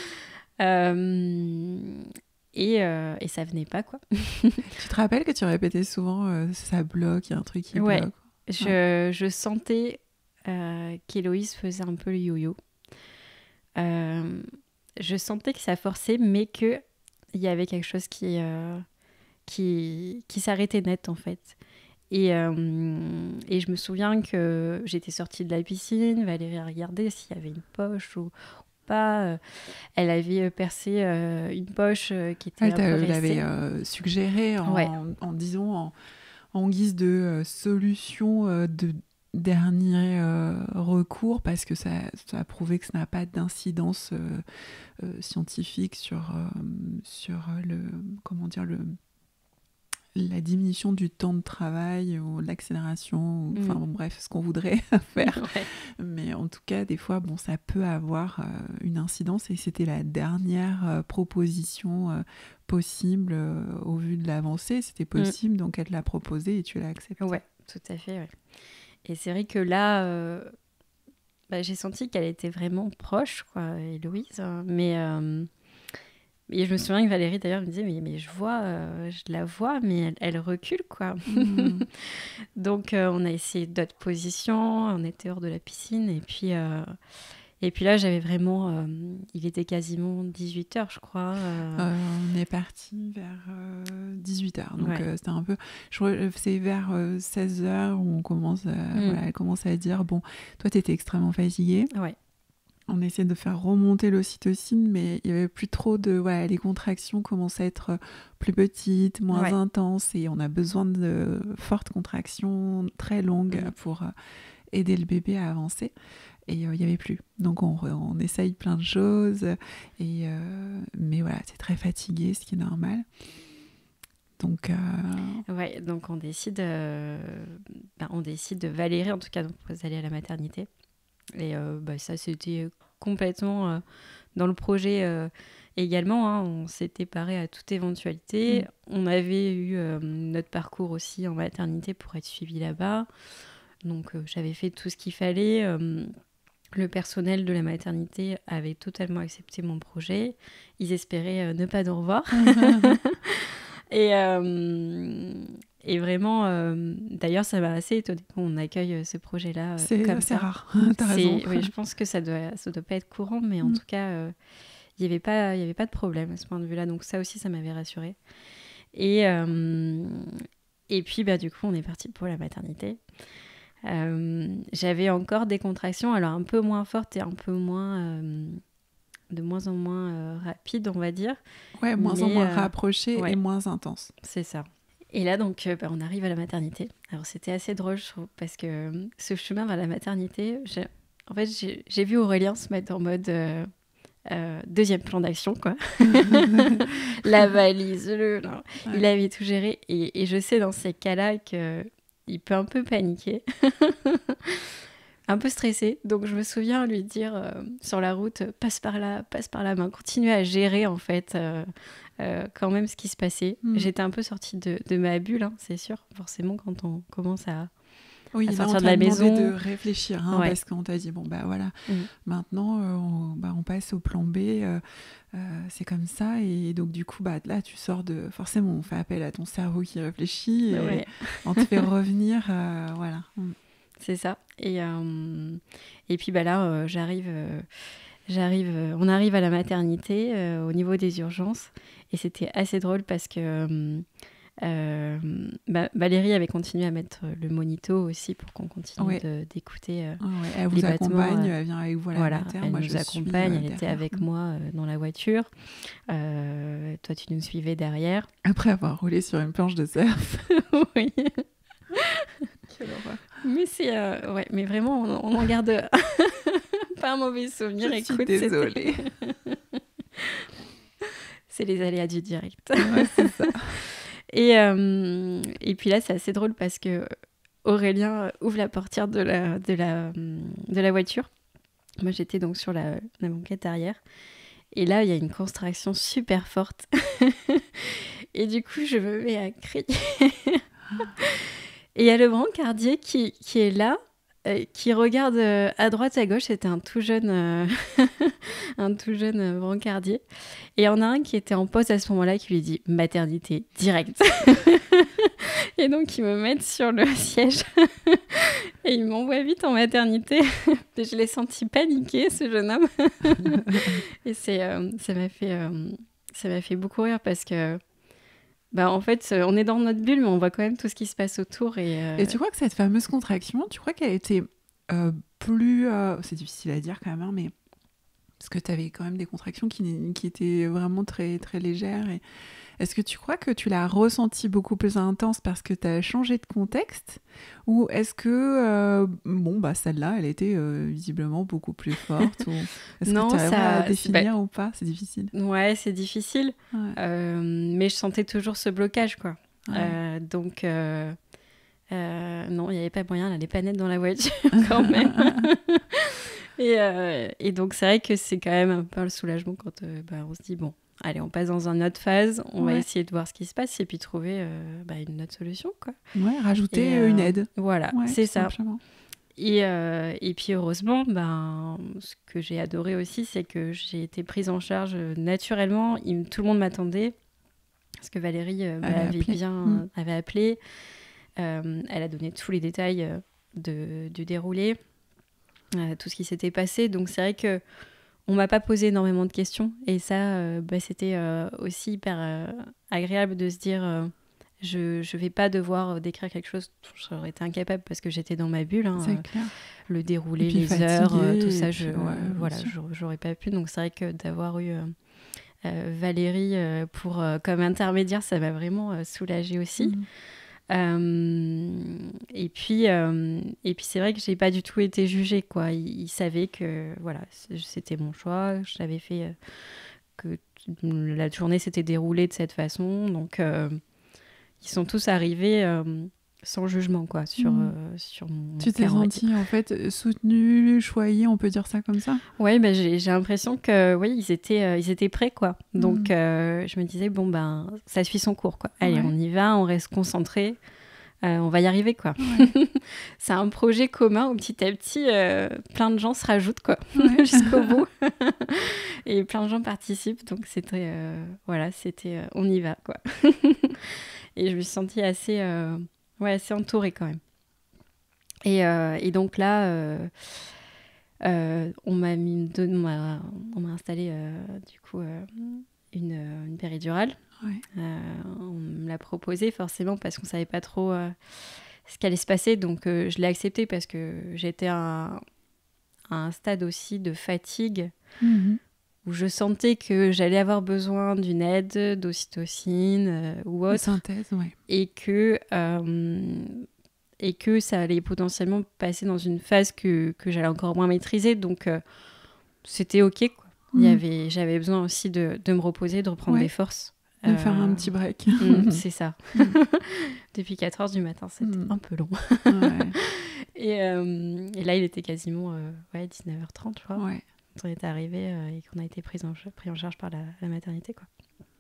Speaker 2: euh, et, euh, et ça venait pas, quoi.
Speaker 1: Tu te rappelles que tu répétais souvent euh, ça bloque, il y a un truc qui
Speaker 2: ouais.
Speaker 1: bloque.
Speaker 2: Je,
Speaker 1: Ouais.
Speaker 2: je sentais euh, qu'Héloïse faisait un peu le yo-yo. Euh, je sentais que ça forçait, mais qu'il y avait quelque chose qui, euh, qui, qui s'arrêtait net, en fait. Et, euh, et je me souviens que j'étais sortie de la piscine, Valérie a regardé s'il y avait une poche ou pas. Elle avait percé euh, une poche euh, qui était
Speaker 1: Elle
Speaker 2: un peu restée.
Speaker 1: l'avait euh, suggéré en,
Speaker 2: Ouais.
Speaker 1: en disant en, en guise de euh, solution euh, de dernier euh, recours parce que ça, ça a prouvé que ça n'a pas d'incidence euh, euh, scientifique sur, euh, sur le, comment dire, le, la diminution du temps de travail ou l'accélération, ou, enfin
Speaker 2: Mm.
Speaker 1: bon, bref, ce qu'on voudrait faire.
Speaker 2: Ouais.
Speaker 1: Mais en tout cas, des fois, bon, ça peut avoir euh, une incidence et c'était la dernière euh, proposition euh, possible euh, au vu de l'avancée. C'était possible, mm. donc elle l'a proposé et tu l'as accepté.
Speaker 2: Ouais, tout à fait, ouais. Et c'est vrai que là, euh, bah, j'ai senti qu'elle était vraiment proche, quoi, Héloïse. Mais... Euh... Et je me souviens que Valérie, d'ailleurs, me disait, mais, mais je vois, euh, je la vois, mais elle, elle recule, quoi. Mmh. Donc, euh, on a essayé d'autres positions, on était hors de la piscine, et puis, euh, et puis là, j'avais vraiment... Euh, il était quasiment dix-huit heures, je crois. Euh...
Speaker 1: Euh, on est parti vers euh, dix-huit heures. Donc,
Speaker 2: Ouais.
Speaker 1: euh, c'était un peu... Je, re- c'est vers euh, seize heures où on commence à,
Speaker 2: Mm.
Speaker 1: voilà, elle commence à dire, bon, toi, tu étais extrêmement fatiguée.
Speaker 2: Ouais.
Speaker 1: On essayait de faire remonter l'ocytocine, mais il y avait plus trop de... Voilà, les contractions commençaient à être plus petites, moins
Speaker 2: Ouais.
Speaker 1: intenses, et on a besoin de fortes contractions très longues
Speaker 2: Mm.
Speaker 1: pour euh, aider le bébé à avancer. Et euh, il n'y avait plus. Donc on, re- on essaye plein de choses, et, euh, mais voilà, c'est très fatigué, ce qui est normal. Donc, euh,
Speaker 2: Ouais, donc on décide, euh, ben, on décide de Valérie, en tout cas, donc vous allez à la maternité. Et euh, bah, ça, c'était complètement euh, dans le projet euh, également. Hein, on s'était paré à toute éventualité.
Speaker 1: Mm.
Speaker 2: On avait eu euh, notre parcours aussi en maternité pour être suivi là-bas. Donc euh, j'avais fait tout ce qu'il fallait. Euh, le personnel de la maternité avait totalement accepté mon projet. Ils espéraient euh, ne pas nous revoir. Et, euh, et vraiment, euh, d'ailleurs, ça m'a assez étonnée qu'on accueille euh, ce projet-là euh,
Speaker 1: c'est
Speaker 2: comme
Speaker 1: assez
Speaker 2: ça.
Speaker 1: rare, t'as
Speaker 2: C'est-
Speaker 1: raison.
Speaker 2: Oui, je pense que ça doit, ça doit pas être courant, mais en
Speaker 1: Mm.
Speaker 2: tout cas, euh, il n'y avait pas, il y avait pas de problème à ce point de vue-là. Donc ça aussi, ça m'avait rassurée. Et, euh, et puis, bah, du coup, on est parti pour la maternité. Euh, j'avais encore des contractions, alors un peu moins fortes et un peu moins... euh, de moins en moins euh, rapides, on va dire.
Speaker 1: Ouais, moins en
Speaker 2: Mais,
Speaker 1: moins
Speaker 2: euh,
Speaker 1: rapproché
Speaker 2: ouais.
Speaker 1: et moins intense.
Speaker 2: C'est ça. Et là, donc, euh, bah, on arrive à la maternité. Alors, c'était assez drôle, je trouve, parce que euh, ce chemin vers la maternité, j'ai... en fait, j'ai... j'ai vu Aurélien se mettre en mode euh, euh, deuxième plan d'action, quoi. La valise, le... non.
Speaker 1: Ouais.
Speaker 2: Il avait tout géré. Et, et je sais, dans ces cas-là, qu'il peut un peu paniquer. Un peu stressé, donc je me souviens lui dire euh, sur la route, passe par là, passe par là, ben, continue à gérer en fait euh, euh, quand même ce qui se passait.
Speaker 1: Mm.
Speaker 2: J'étais un peu sortie de, de ma bulle, hein, c'est sûr, forcément quand on commence à,
Speaker 1: Oui,
Speaker 2: à
Speaker 1: là,
Speaker 2: sortir
Speaker 1: on
Speaker 2: de
Speaker 1: t'a
Speaker 2: la
Speaker 1: demandé
Speaker 2: maison.
Speaker 1: de réfléchir, hein,
Speaker 2: Ouais.
Speaker 1: parce qu'on t'a dit, bon, bah voilà,
Speaker 2: Mm.
Speaker 1: maintenant, euh, on, bah, on passe au plan B, euh, euh, c'est comme ça, et donc du coup, bah, là, tu sors de... Forcément, on fait appel à ton cerveau qui réfléchit, et
Speaker 2: Ouais.
Speaker 1: on te fait revenir, euh, voilà. Mm.
Speaker 2: C'est ça. Et, euh, et puis bah là, euh, j'arrive, euh, j'arrive, euh, on arrive à la maternité euh, au niveau des urgences. Et c'était assez drôle parce que euh, euh, bah, Valérie avait continué à mettre le monito aussi pour qu'on continue
Speaker 1: Ouais.
Speaker 2: de, d'écouter. euh,
Speaker 1: Ah ouais, elle vous
Speaker 2: les battements,
Speaker 1: accompagne,
Speaker 2: euh,
Speaker 1: elle vient avec vous à la
Speaker 2: voilà,
Speaker 1: mater,
Speaker 2: elle
Speaker 1: moi
Speaker 2: nous
Speaker 1: je
Speaker 2: accompagne,
Speaker 1: suis, euh,
Speaker 2: elle était
Speaker 1: derrière.
Speaker 2: avec
Speaker 1: Mm.
Speaker 2: moi euh, dans la voiture. Euh, toi, tu nous suivais derrière.
Speaker 1: Après avoir roulé sur une planche de surf.
Speaker 2: Oui.
Speaker 1: Quelle horreur.
Speaker 2: Mais c'est, euh, ouais, mais vraiment, on, on en garde pas un mauvais souvenir.
Speaker 1: Je suis
Speaker 2: Écoute, c'était-
Speaker 1: désolée.
Speaker 2: c'est les aléas du direct.
Speaker 1: Ouais, c'est ça.
Speaker 2: Et, euh, et puis là, c'est assez drôle parce que Aurélien ouvre la portière de la, de la, de la voiture. Moi, j'étais donc sur la, la banquette arrière. Et là, il y a une contraction super forte. Et du coup, je me mets à crier. Et il y a le brancardier qui, qui est là, euh, qui regarde euh, à droite, à gauche. C'était un tout jeune, euh, un tout jeune euh, brancardier. Et il y en a un qui était en pause à ce moment-là qui lui dit « maternité, direct ». Et donc, ils me mettent sur le siège et ils m'envoient vite en maternité. Et je l'ai senti paniquer, ce jeune homme. Et c'est, euh, ça m'a fait, euh, ça m'a fait beaucoup rire parce que, bah, en fait, on est dans notre bulle, mais on voit quand même tout ce qui se passe autour. Et, euh,
Speaker 1: Et tu crois que cette fameuse contraction, tu crois qu'elle était euh, plus... euh, c'est difficile à dire quand même, hein, mais... Parce que tu avais quand même des contractions qui, qui étaient vraiment très, très légères. Et... Est-ce que tu crois que tu l'as ressenti beaucoup plus intense parce que tu as changé de contexte? Ou est-ce que, euh, bon, bah, celle-là, elle était euh, visiblement beaucoup plus forte? Ou... Est-ce
Speaker 2: Non,
Speaker 1: que tu arrives
Speaker 2: ça-
Speaker 1: à
Speaker 2: c'est
Speaker 1: définir
Speaker 2: pas-
Speaker 1: ou pas? C'est difficile.
Speaker 2: Ouais, c'est difficile.
Speaker 1: Ouais.
Speaker 2: Euh, mais je sentais toujours ce blocage, quoi.
Speaker 1: Ouais.
Speaker 2: Euh, donc, euh, euh, non, il n'y avait pas moyen, elle n'allait pas naître dans la voiture quand même. et, euh, et donc, c'est vrai que c'est quand même un peu le soulagement quand euh, bah, on se dit, bon, allez, on passe dans une autre phase, on va
Speaker 1: Ouais.
Speaker 2: essayer de voir ce qui se passe et puis trouver euh, bah, une autre solution, quoi.
Speaker 1: Ouais, rajouter
Speaker 2: Et,
Speaker 1: euh,
Speaker 2: euh,
Speaker 1: une aide.
Speaker 2: Voilà,
Speaker 1: Ouais,
Speaker 2: c'est
Speaker 1: tout
Speaker 2: ça.
Speaker 1: simplement.
Speaker 2: Et, euh, et puis heureusement, ben, ce que j'ai adoré aussi, c'est que j'ai été prise en charge euh, naturellement. Il- tout le monde m'attendait parce que Valérie euh, bah,
Speaker 1: Avait
Speaker 2: avait
Speaker 1: appelé.
Speaker 2: bien
Speaker 1: Mm.
Speaker 2: avait appelé. Euh, elle a donné tous les détails euh, de, du déroulé, euh, tout ce qui s'était passé. Donc c'est vrai que on m'a pas posé énormément de questions. Et ça, euh, bah, c'était euh, aussi hyper euh, agréable de se dire... Euh, je je vais pas devoir décrire quelque chose, j'aurais été incapable parce que j'étais dans ma bulle. Hein,
Speaker 1: c'est
Speaker 2: euh,
Speaker 1: clair.
Speaker 2: le déroulé,
Speaker 1: puis
Speaker 2: les
Speaker 1: fatiguée,
Speaker 2: heures, euh, tout ça,
Speaker 1: et
Speaker 2: je,
Speaker 1: puis, ouais,
Speaker 2: voilà,
Speaker 1: bien sûr.
Speaker 2: j'aurais- j'aurais pas pu. Donc c'est vrai que d'avoir eu euh, euh, Valérie euh, pour, euh, comme intermédiaire, ça m'a vraiment euh, soulagée aussi.
Speaker 1: Mhm.
Speaker 2: Euh, et puis, euh, et puis c'est vrai que j'ai pas du tout été jugée, quoi. Ils, ils savaient que voilà, c- c'était mon choix, je l'avais fait, euh, que t- la journée s'était déroulée de cette façon. Donc euh, ils sont tous arrivés euh, sans jugement, quoi, sur,
Speaker 1: Mhm.
Speaker 2: euh, sur mon
Speaker 1: Tu t'es
Speaker 2: cas, on va dire.
Speaker 1: sentie en fait soutenue, choyée, on peut dire ça comme ça?
Speaker 2: Ouais, bah, j'ai, j'ai l'impression que oui, ils étaient, euh, ils étaient prêts, quoi. Donc
Speaker 1: Mhm.
Speaker 2: euh, je me disais, bon, ben, ça suit son cours, quoi. Allez,
Speaker 1: Ouais.
Speaker 2: on y va, on reste concentré, euh, on va y arriver, quoi.
Speaker 1: Ouais.
Speaker 2: C'est un projet commun où petit à petit, euh, plein de gens se rajoutent, quoi,
Speaker 1: Ouais.
Speaker 2: jusqu'au bout. Et plein de gens participent, donc c'était, euh, voilà, c'était, euh, on y va, quoi. Et je me suis sentie assez, euh, ouais, assez entourée, quand même. Et, euh, et donc là... euh, Euh, on m'a mis de- on m'a, on m'a installé euh, du coup euh, une, euh, une péridurale.
Speaker 1: Ouais.
Speaker 2: Euh, on me l'a proposé forcément parce qu'on savait pas trop euh, ce qui allait se passer, donc euh, je l'ai accepté parce que j'étais à, à un stade aussi de fatigue
Speaker 1: Mhm.
Speaker 2: où je sentais que j'allais avoir besoin d'une aide d'ocytocine euh, ou
Speaker 1: De
Speaker 2: autre,
Speaker 1: synthèse, ouais.
Speaker 2: et que euh, et que ça allait potentiellement passer dans une phase que, que j'allais encore moins maîtriser. Donc, euh, c'était OK, quoi. Il y
Speaker 1: Mhm.
Speaker 2: avait, j'avais besoin aussi de, de me reposer, de reprendre
Speaker 1: Ouais.
Speaker 2: des forces.
Speaker 1: De faire un
Speaker 2: Euh,
Speaker 1: petit break.
Speaker 2: mm, c'est ça.
Speaker 1: Mm.
Speaker 2: Depuis quatre heures du matin, c'était
Speaker 1: Mm.
Speaker 2: un peu long.
Speaker 1: Ouais.
Speaker 2: Et, euh, et là, il était quasiment euh, ouais, dix-neuf heures trente, je crois.
Speaker 1: Ouais.
Speaker 2: Quand on est arrivé euh, et qu'on a été pris en, pris en charge par la, la maternité, quoi.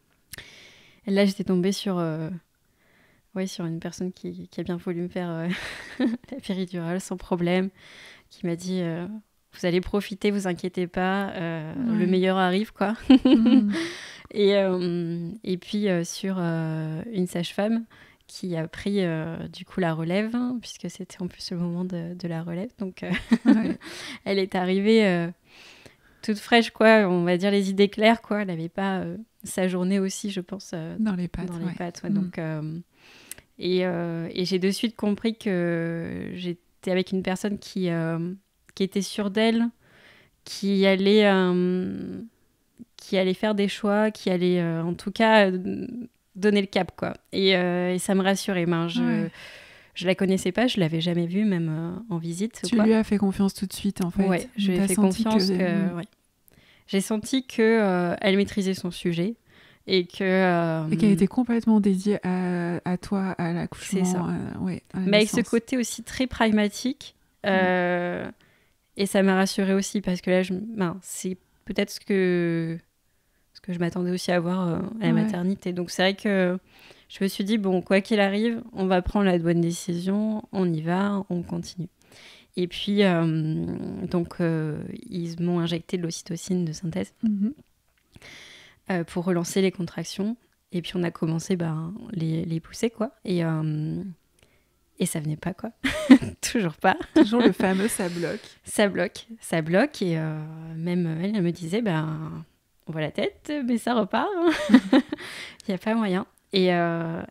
Speaker 2: Et là, j'étais tombée sur... euh, Oui, sur une personne qui, qui a bien voulu me faire euh, la péridurale sans problème, qui m'a dit euh, vous allez profiter, vous inquiétez pas, euh,
Speaker 1: Ouais.
Speaker 2: le meilleur arrive, quoi.
Speaker 1: Mhm.
Speaker 2: Et, euh, et puis euh, sur euh, une sage-femme qui a pris euh, du coup la relève, hein, puisque c'était en plus le moment de, de la relève. Donc euh,
Speaker 1: Ouais.
Speaker 2: elle est arrivée euh, toute fraîche, quoi, on va dire les idées claires, quoi. Elle n'avait pas euh, sa journée aussi, je pense, euh,
Speaker 1: Dans les pattes.
Speaker 2: dans les
Speaker 1: ouais.
Speaker 2: pattes. Ouais.
Speaker 1: Mm.
Speaker 2: Donc, euh, et, euh, et j'ai de suite compris que j'étais avec une personne qui, euh, qui était sûre d'elle, qui allait, euh, qui allait faire des choix, qui allait euh, en tout cas euh, donner le cap, quoi. Et, euh, et ça me rassurait. Ben, je,
Speaker 1: Ouais.
Speaker 2: je la connaissais pas, je l'avais jamais vue, même euh, en visite.
Speaker 1: Tu
Speaker 2: quoi.
Speaker 1: lui as fait confiance tout de suite, en fait.
Speaker 2: Ouais, je lui ai
Speaker 1: T'as
Speaker 2: fait
Speaker 1: senti
Speaker 2: confiance que,
Speaker 1: que...
Speaker 2: ouais. J'ai senti que euh, elle maîtrisait son sujet et que euh,
Speaker 1: Et qu'elle était complètement dédiée à, à toi, à l'accouchement.
Speaker 2: C'est ça.
Speaker 1: à- ouais, à la
Speaker 2: mais avec ce
Speaker 1: naissance.
Speaker 2: côté aussi très pragmatique. Euh, et ça m'a rassurée aussi parce que là, je, ben, c'est peut-être ce que, ce que je m'attendais aussi à voir euh, à la
Speaker 1: Ouais.
Speaker 2: maternité. Donc c'est vrai que je me suis dit, bon, quoi qu'il arrive, on va prendre la bonne décision, on y va, on continue. Et puis, euh, donc, euh, ils m'ont injecté de l'ocytocine de synthèse
Speaker 1: Mhm.
Speaker 2: euh, pour relancer les contractions. Et puis, on a commencé ben, les, les pousser, quoi. Et, euh, et ça venait pas, quoi. Toujours pas.
Speaker 1: Toujours le fameux ça bloque.
Speaker 2: Ça bloque, ça bloque. Et euh, même elle, elle me disait, ben, on voit la tête, mais ça repart. Il n'y a pas moyen. Et euh,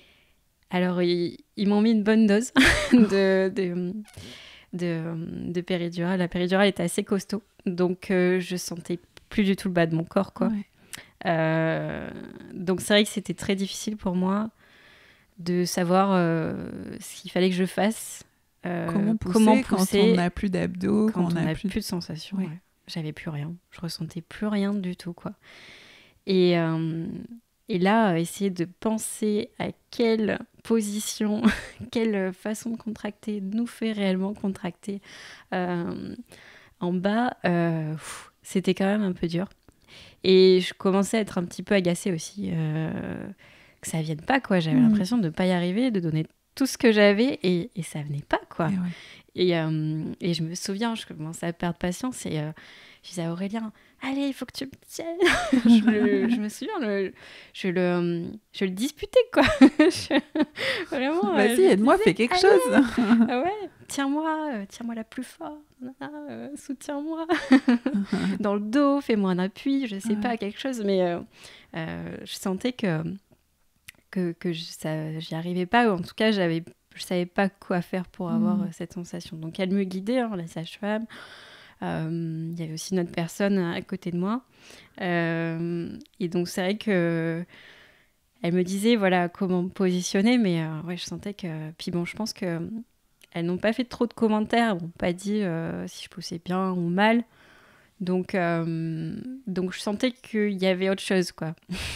Speaker 2: alors, ils, ils m'ont mis une bonne dose de... de De, de péridurale. La péridurale était assez costaud, donc euh, je sentais plus du tout le bas de mon corps, quoi.
Speaker 1: Ouais.
Speaker 2: Euh, donc c'est vrai que c'était très difficile pour moi de savoir euh, ce qu'il fallait que je fasse. Euh,
Speaker 1: Comment pousser,
Speaker 2: comment
Speaker 1: quand
Speaker 2: pousser
Speaker 1: on n'a plus d'abdos,
Speaker 2: quand on
Speaker 1: n'a
Speaker 2: n'a
Speaker 1: plus...
Speaker 2: plus de sensations.
Speaker 1: Ouais.
Speaker 2: Ouais. J'avais plus rien. Je ressentais plus rien du tout, quoi. Et, euh, et là, essayer de penser à quelle position, quelle façon de contracter nous fait réellement contracter euh, en bas, euh, pff, c'était quand même un peu dur. Et je commençais à être un petit peu agacée aussi, euh, que ça vienne pas, quoi. J'avais
Speaker 1: Mmh.
Speaker 2: l'impression de ne pas y arriver, de donner tout ce que j'avais, et, et ça venait pas, quoi.
Speaker 1: Et ouais.
Speaker 2: Et, euh, et je me souviens, je commençais à perdre patience, et euh, je disais à Aurélien, allez, il faut que tu me tiennes. je, le, je me souviens, le, je, le, je le disputais, quoi. je, vraiment.
Speaker 1: Vas-y,
Speaker 2: euh,
Speaker 1: aide-moi, fais quelque chose.
Speaker 2: ah ouais, tiens-moi, euh, tiens-moi la plus fort. Euh, soutiens-moi. Dans le dos, fais-moi un appui, je sais ouais. pas, quelque chose. Mais euh, euh, je sentais que, que, que je, ça, j'y arrivais pas. Ou en tout cas, j'avais, je savais pas quoi faire pour avoir mmh. euh, cette sensation. Donc, elle me guidait, hein, la sage-femme. Il euh, y avait aussi une autre personne à côté de moi. Euh, et donc, c'est vrai que elle me disait, voilà, comment me positionner. Mais euh, ouais, je sentais que... Puis bon, je pense que... Elles n'ont pas fait trop de commentaires, elles n'ont pas dit euh, si je poussais bien ou mal. Donc, euh, donc je sentais qu'il y avait autre chose, quoi.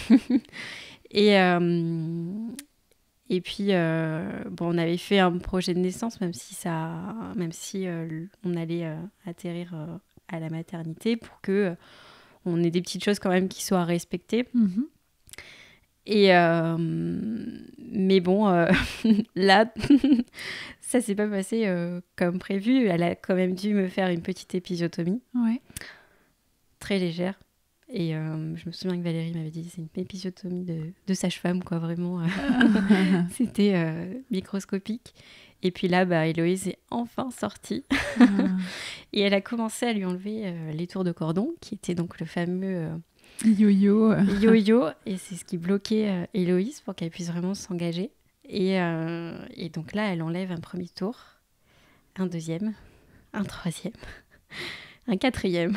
Speaker 2: et, euh, et puis, euh, bon, on avait fait un projet de naissance, même si, ça, même si euh, on allait euh, atterrir euh, à la maternité pour que euh, on ait des petites choses quand même qui soient respectées. Mm-hmm. Et euh, mais bon, euh, là, ça s'est pas passé euh, comme prévu. Elle a quand même dû me faire une petite épisiotomie,
Speaker 1: ouais.
Speaker 2: très légère. Et euh, je me souviens que Valérie m'avait dit c'est une épisiotomie de, de sage-femme, quoi, vraiment. C'était euh, microscopique. Et puis là, bah, Héloïse est enfin sortie. Ah. Et elle a commencé à lui enlever euh, les tours de cordon, qui étaient donc le fameux... Euh,
Speaker 1: Yo-yo.
Speaker 2: Yo-yo, et c'est ce qui bloquait euh, Héloïse pour qu'elle puisse vraiment s'engager. Et, euh, et donc là, elle enlève un premier tour, un deuxième, un troisième, un quatrième.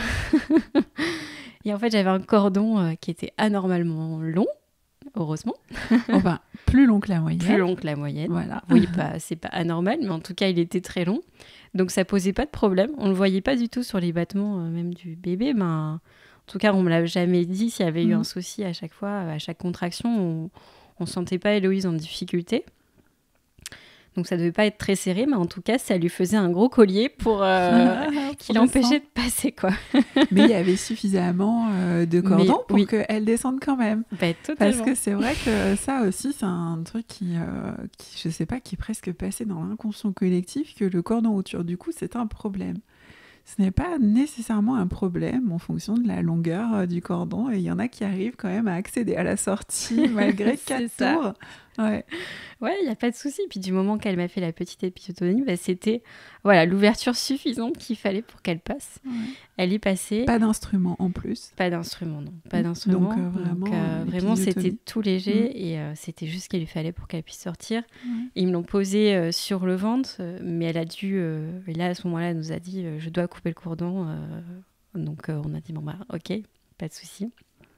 Speaker 2: Et en fait, j'avais un cordon euh, qui était anormalement long, heureusement.
Speaker 1: Enfin, plus long que la moyenne.
Speaker 2: Plus long que la moyenne.
Speaker 1: Voilà.
Speaker 2: Oui, bah, c'est pas anormal, mais en tout cas, il était très long. Donc ça posait pas de problème. On le voyait pas du tout sur les battements euh, même du bébé. Ben... En tout cas, on ne me l'a jamais dit s'il y avait mmh. eu un souci à chaque fois, à chaque contraction. On ne sentait pas Héloïse en difficulté. Donc, ça ne devait pas être très serré, mais en tout cas, ça lui faisait un gros collier pour, euh, pour qui l'empêchait de passer, quoi.
Speaker 1: Mais il y avait suffisamment euh, de cordon mais, pour oui. qu'elle descende quand même.
Speaker 2: Bah,
Speaker 1: parce que c'est vrai que ça aussi, c'est un truc qui, euh, qui je ne sais pas, qui est presque passé dans l'inconscient collectif, que le cordon autour du cou, c'est un problème. Ce n'est pas nécessairement un problème en fonction de la longueur euh, du cordon. Et il y en a qui arrivent quand même à accéder à la sortie malgré quatre tours. Ouais,
Speaker 2: ouais, il n'y a pas de souci. Puis du moment qu'elle m'a fait la petite épisiotomie, bah, c'était voilà, l'ouverture suffisante qu'il fallait pour qu'elle passe. Ouais. Elle est passée.
Speaker 1: Pas d'instrument en plus.
Speaker 2: Pas d'instrument, non. Pas d'instrument.
Speaker 1: Donc, euh, vraiment,
Speaker 2: Donc, euh, vraiment c'était tout léger mmh. et euh, c'était juste ce qu'il lui fallait pour qu'elle puisse sortir. Ouais. Ils me l'ont posée euh, sur le ventre, euh, mais elle a dû... Euh, et là, à ce moment-là, elle nous a dit euh, « Je dois couper le cordon. Euh, » Donc, euh, on a dit « Bon, bah, ok, pas de souci. »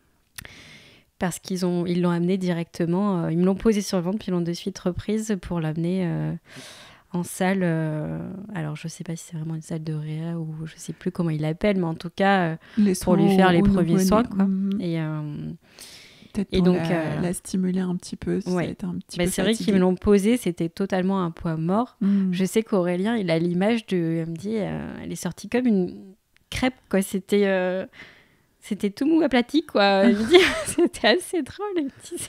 Speaker 2: Parce qu'ils ont, ils l'ont amenée directement. Euh, ils me l'ont posée sur le ventre, puis ils l'ont de suite reprise pour l'amener euh, en salle. Euh, alors, je ne sais pas si c'est vraiment une salle de réa ou je ne sais plus comment ils l'appellent, mais en tout cas, euh, pour lui faire les premiers soins. Quoi. Mm-hmm. Et, euh,
Speaker 1: Peut-être et pour donc, la, euh, la stimuler un petit peu. Si
Speaker 2: ouais.
Speaker 1: un petit
Speaker 2: bah,
Speaker 1: peu
Speaker 2: c'est vrai qu'ils me l'ont posée, c'était totalement un poids mort. Mm. Je sais qu'Aurélien, il a l'image de... Elle me dit, euh, elle est sortie comme une crêpe, quoi. C'était... Euh, C'était tout mou aplati, quoi. C'était assez drôle.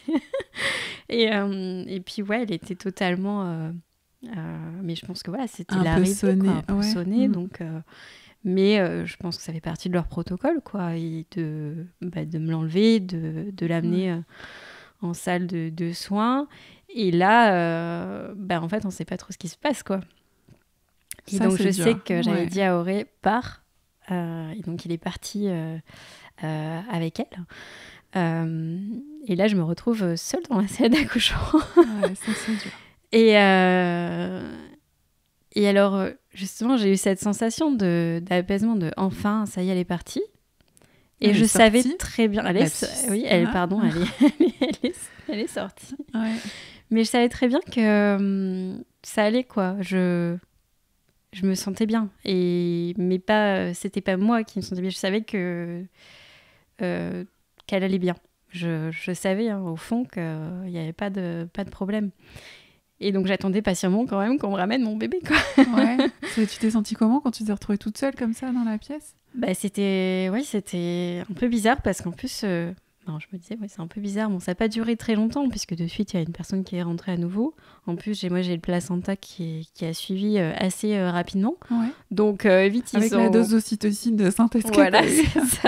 Speaker 2: et, euh, et puis, ouais, elle était totalement... Euh, euh, mais je pense que voilà, c'était
Speaker 1: un
Speaker 2: l'arrivée,
Speaker 1: peu sonné.
Speaker 2: Quoi, un peu
Speaker 1: ouais.
Speaker 2: sonné
Speaker 1: mmh.
Speaker 2: donc, euh, mais euh, je pense que ça fait partie de leur protocole, quoi. Et de, bah, de me l'enlever, de, de l'amener ouais. euh, en salle de, de soins. Et là, euh, bah, en fait, on ne sait pas trop ce qui se passe, quoi. Et ça, donc, je dur. sais que j'avais ouais. dit à Auré, pars. Euh, et donc, il est parti... Euh, Euh, avec elle. Euh, et là, je me retrouve seule dans la salle d'accouchement.
Speaker 1: Ouais, ça, c'est dur.
Speaker 2: Et, euh, et alors, justement, j'ai eu cette sensation de, d'apaisement, de enfin, ça y est, elle est partie. Et elle je savais très bien... Elle est, oui, elle, ah. pardon, elle est, elle, est, elle est sortie.
Speaker 1: Ouais.
Speaker 2: Mais je savais très bien que hum, ça allait, quoi. Je... Je me sentais bien. Et... Mais pas... c'était pas moi qui me sentais bien. Je savais que... Euh, qu'elle allait bien. Je, je savais hein, au fond qu'il n'y avait pas de, pas de problème. Et donc j'attendais patiemment quand même qu'on me ramène mon bébé, quoi.
Speaker 1: Ouais. Tu t'es sentie comment quand tu t'es retrouvée toute seule comme ça dans la pièce ?
Speaker 2: Bah, c'était... Ouais, c'était un peu bizarre parce qu'en plus... Euh... Non, je me disais, ouais, c'est un peu bizarre. Bon, ça n'a pas duré très longtemps puisque de suite, il y a une personne qui est rentrée à nouveau. En plus, j'ai, moi, j'ai le placenta qui, est, qui a suivi euh, assez euh, rapidement.
Speaker 1: Ouais.
Speaker 2: Donc, euh, vite, ils
Speaker 1: Avec
Speaker 2: ont...
Speaker 1: la dose d'ocytocine de synthèse.
Speaker 2: Voilà, c'est ça.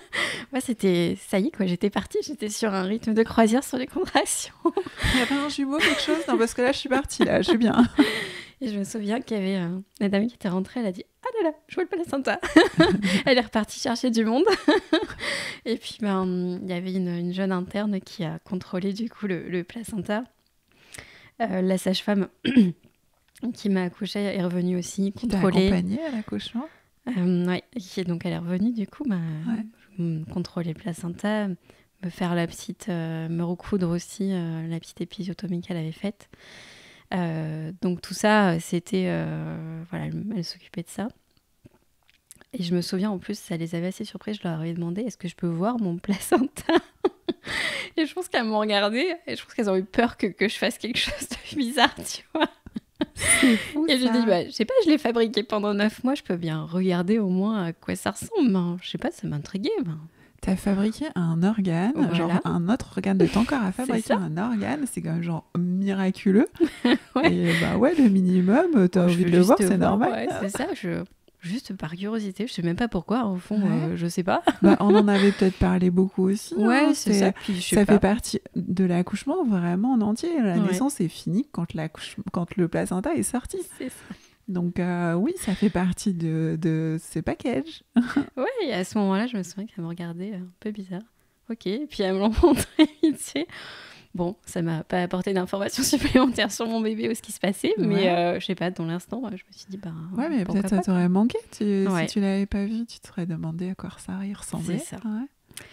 Speaker 2: Moi, c'était... Ça y est, quoi. J'étais partie. J'étais sur un rythme de croisière sur les contractions.
Speaker 1: Il y avait un jumeau, quelque chose? Non, parce que là, je suis partie, là. Je suis bien.
Speaker 2: Et je me souviens qu'il y avait euh, la dame qui était rentrée. Elle a dit « Ah là là, je vois le placenta !» Elle est repartie chercher du monde. Et puis, ben, il y avait une, une jeune interne qui a contrôlé, du coup, le, le placenta. Euh, la sage-femme qui m'a accouchée est revenue aussi
Speaker 1: Qui t'a
Speaker 2: contrôler.
Speaker 1: accompagnée à l'accouchement?
Speaker 2: Euh, oui, et donc elle est revenue du coup, bah,
Speaker 1: Ouais.
Speaker 2: me contrôler le placenta, me faire la petite, euh, me recoudre aussi euh, la petite épisiotomie qu'elle avait faite. Euh, donc tout ça, c'était, euh, voilà, elle, elle s'occupait de ça. Et je me souviens en plus, ça les avait assez surpris. Je leur avais demandé, est-ce que je peux voir mon placenta? Et je pense qu'elles m'ont regardée et je pense qu'elles ont eu peur que, que je fasse quelque chose de bizarre, tu vois.
Speaker 1: C'est fou,
Speaker 2: Et
Speaker 1: ça.
Speaker 2: j'ai dit, bah, je sais pas, je l'ai fabriqué pendant neuf mois, je peux bien regarder au moins à quoi ça ressemble. Ben, je sais pas, ça m'intriguait. Ben.
Speaker 1: T'as fabriqué un organe,
Speaker 2: Voilà.
Speaker 1: genre un autre organe de ton corps a fabriqué
Speaker 2: ça.
Speaker 1: un organe, c'est quand même genre miraculeux.
Speaker 2: Ouais.
Speaker 1: Et bah ouais, le minimum, t'as
Speaker 2: Je
Speaker 1: envie
Speaker 2: veux
Speaker 1: de le voir,
Speaker 2: juste
Speaker 1: c'est normal.
Speaker 2: Ouais, c'est ça, je... juste par curiosité, je sais même pas pourquoi, au fond,
Speaker 1: Ouais.
Speaker 2: euh, je sais pas.
Speaker 1: Bah, on en avait peut-être parlé beaucoup aussi.
Speaker 2: Ouais,
Speaker 1: hein,
Speaker 2: c'est
Speaker 1: c'est-
Speaker 2: ça. Puis, je sais
Speaker 1: Ça
Speaker 2: pas.
Speaker 1: fait partie de l'accouchement vraiment en entier. La
Speaker 2: Ouais.
Speaker 1: naissance est finie quand, l'accouchement- quand le placenta est sorti.
Speaker 2: C'est ça.
Speaker 1: Donc euh, oui, ça fait partie de, de ces packages.
Speaker 2: Ouais, et à ce moment-là, je me souviens qu'elle me regardait un peu bizarre. Ok, et puis elle me l'a montré vite fait. Bon, ça m'a pas apporté d'informations supplémentaires sur mon bébé ou ce qui se passait, mais
Speaker 1: Ouais.
Speaker 2: euh, je sais pas, dans l'instant, je me suis dit, bah.
Speaker 1: Ouais, mais
Speaker 2: pourquoi
Speaker 1: peut-être ça
Speaker 2: pas,
Speaker 1: t'aurait manqué. Tu-
Speaker 2: Ouais.
Speaker 1: Si tu l'avais pas vu, tu te serais demandé à quoi ça y ressemblait.
Speaker 2: C'est ça.
Speaker 1: Ouais.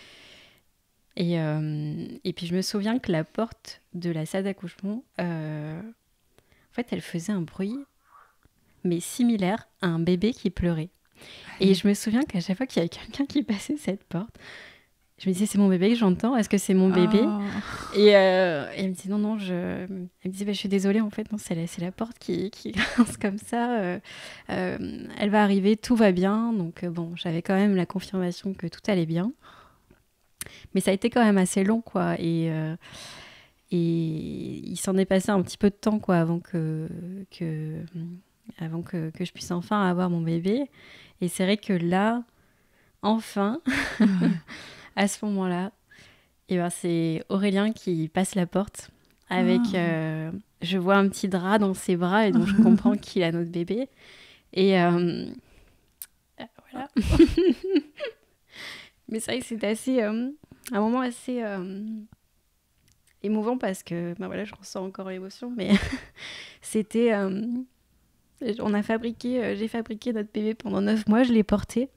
Speaker 2: Et, euh, et puis je me souviens que la porte de la salle d'accouchement, euh, en fait, elle faisait un bruit, mais similaire à un bébé qui pleurait. Et je me souviens qu'à chaque fois qu'il y avait quelqu'un qui passait cette porte, je me disais, c'est mon bébé que j'entends, est-ce que c'est mon bébé?
Speaker 1: Oh.
Speaker 2: Et, euh, et elle me disait, non, non, je... elle me disait, bah, je suis désolée, en fait, non, c'est la, c'est la porte qui, qui grince comme ça. Euh, euh, elle va arriver, tout va bien. Donc, euh, bon, j'avais quand même la confirmation que tout allait bien. Mais ça a été quand même assez long, quoi. Et, euh, et il s'en est passé un petit peu de temps, quoi, avant que, que, avant que, que je puisse enfin avoir mon bébé. Et c'est vrai que là, enfin,
Speaker 1: Ouais.
Speaker 2: à ce moment-là, et ben c'est Aurélien qui passe la porte avec...
Speaker 1: Ah.
Speaker 2: euh, je vois un petit drap dans ses bras et donc je comprends qu'il a notre bébé. Et euh, voilà. Mais c'est vrai que c'était assez... euh, un moment assez euh, émouvant parce que... Ben voilà, je ressens encore l'émotion, mais c'était... euh, on a fabriqué... euh, j'ai fabriqué notre bébé pendant neuf mois, je l'ai porté.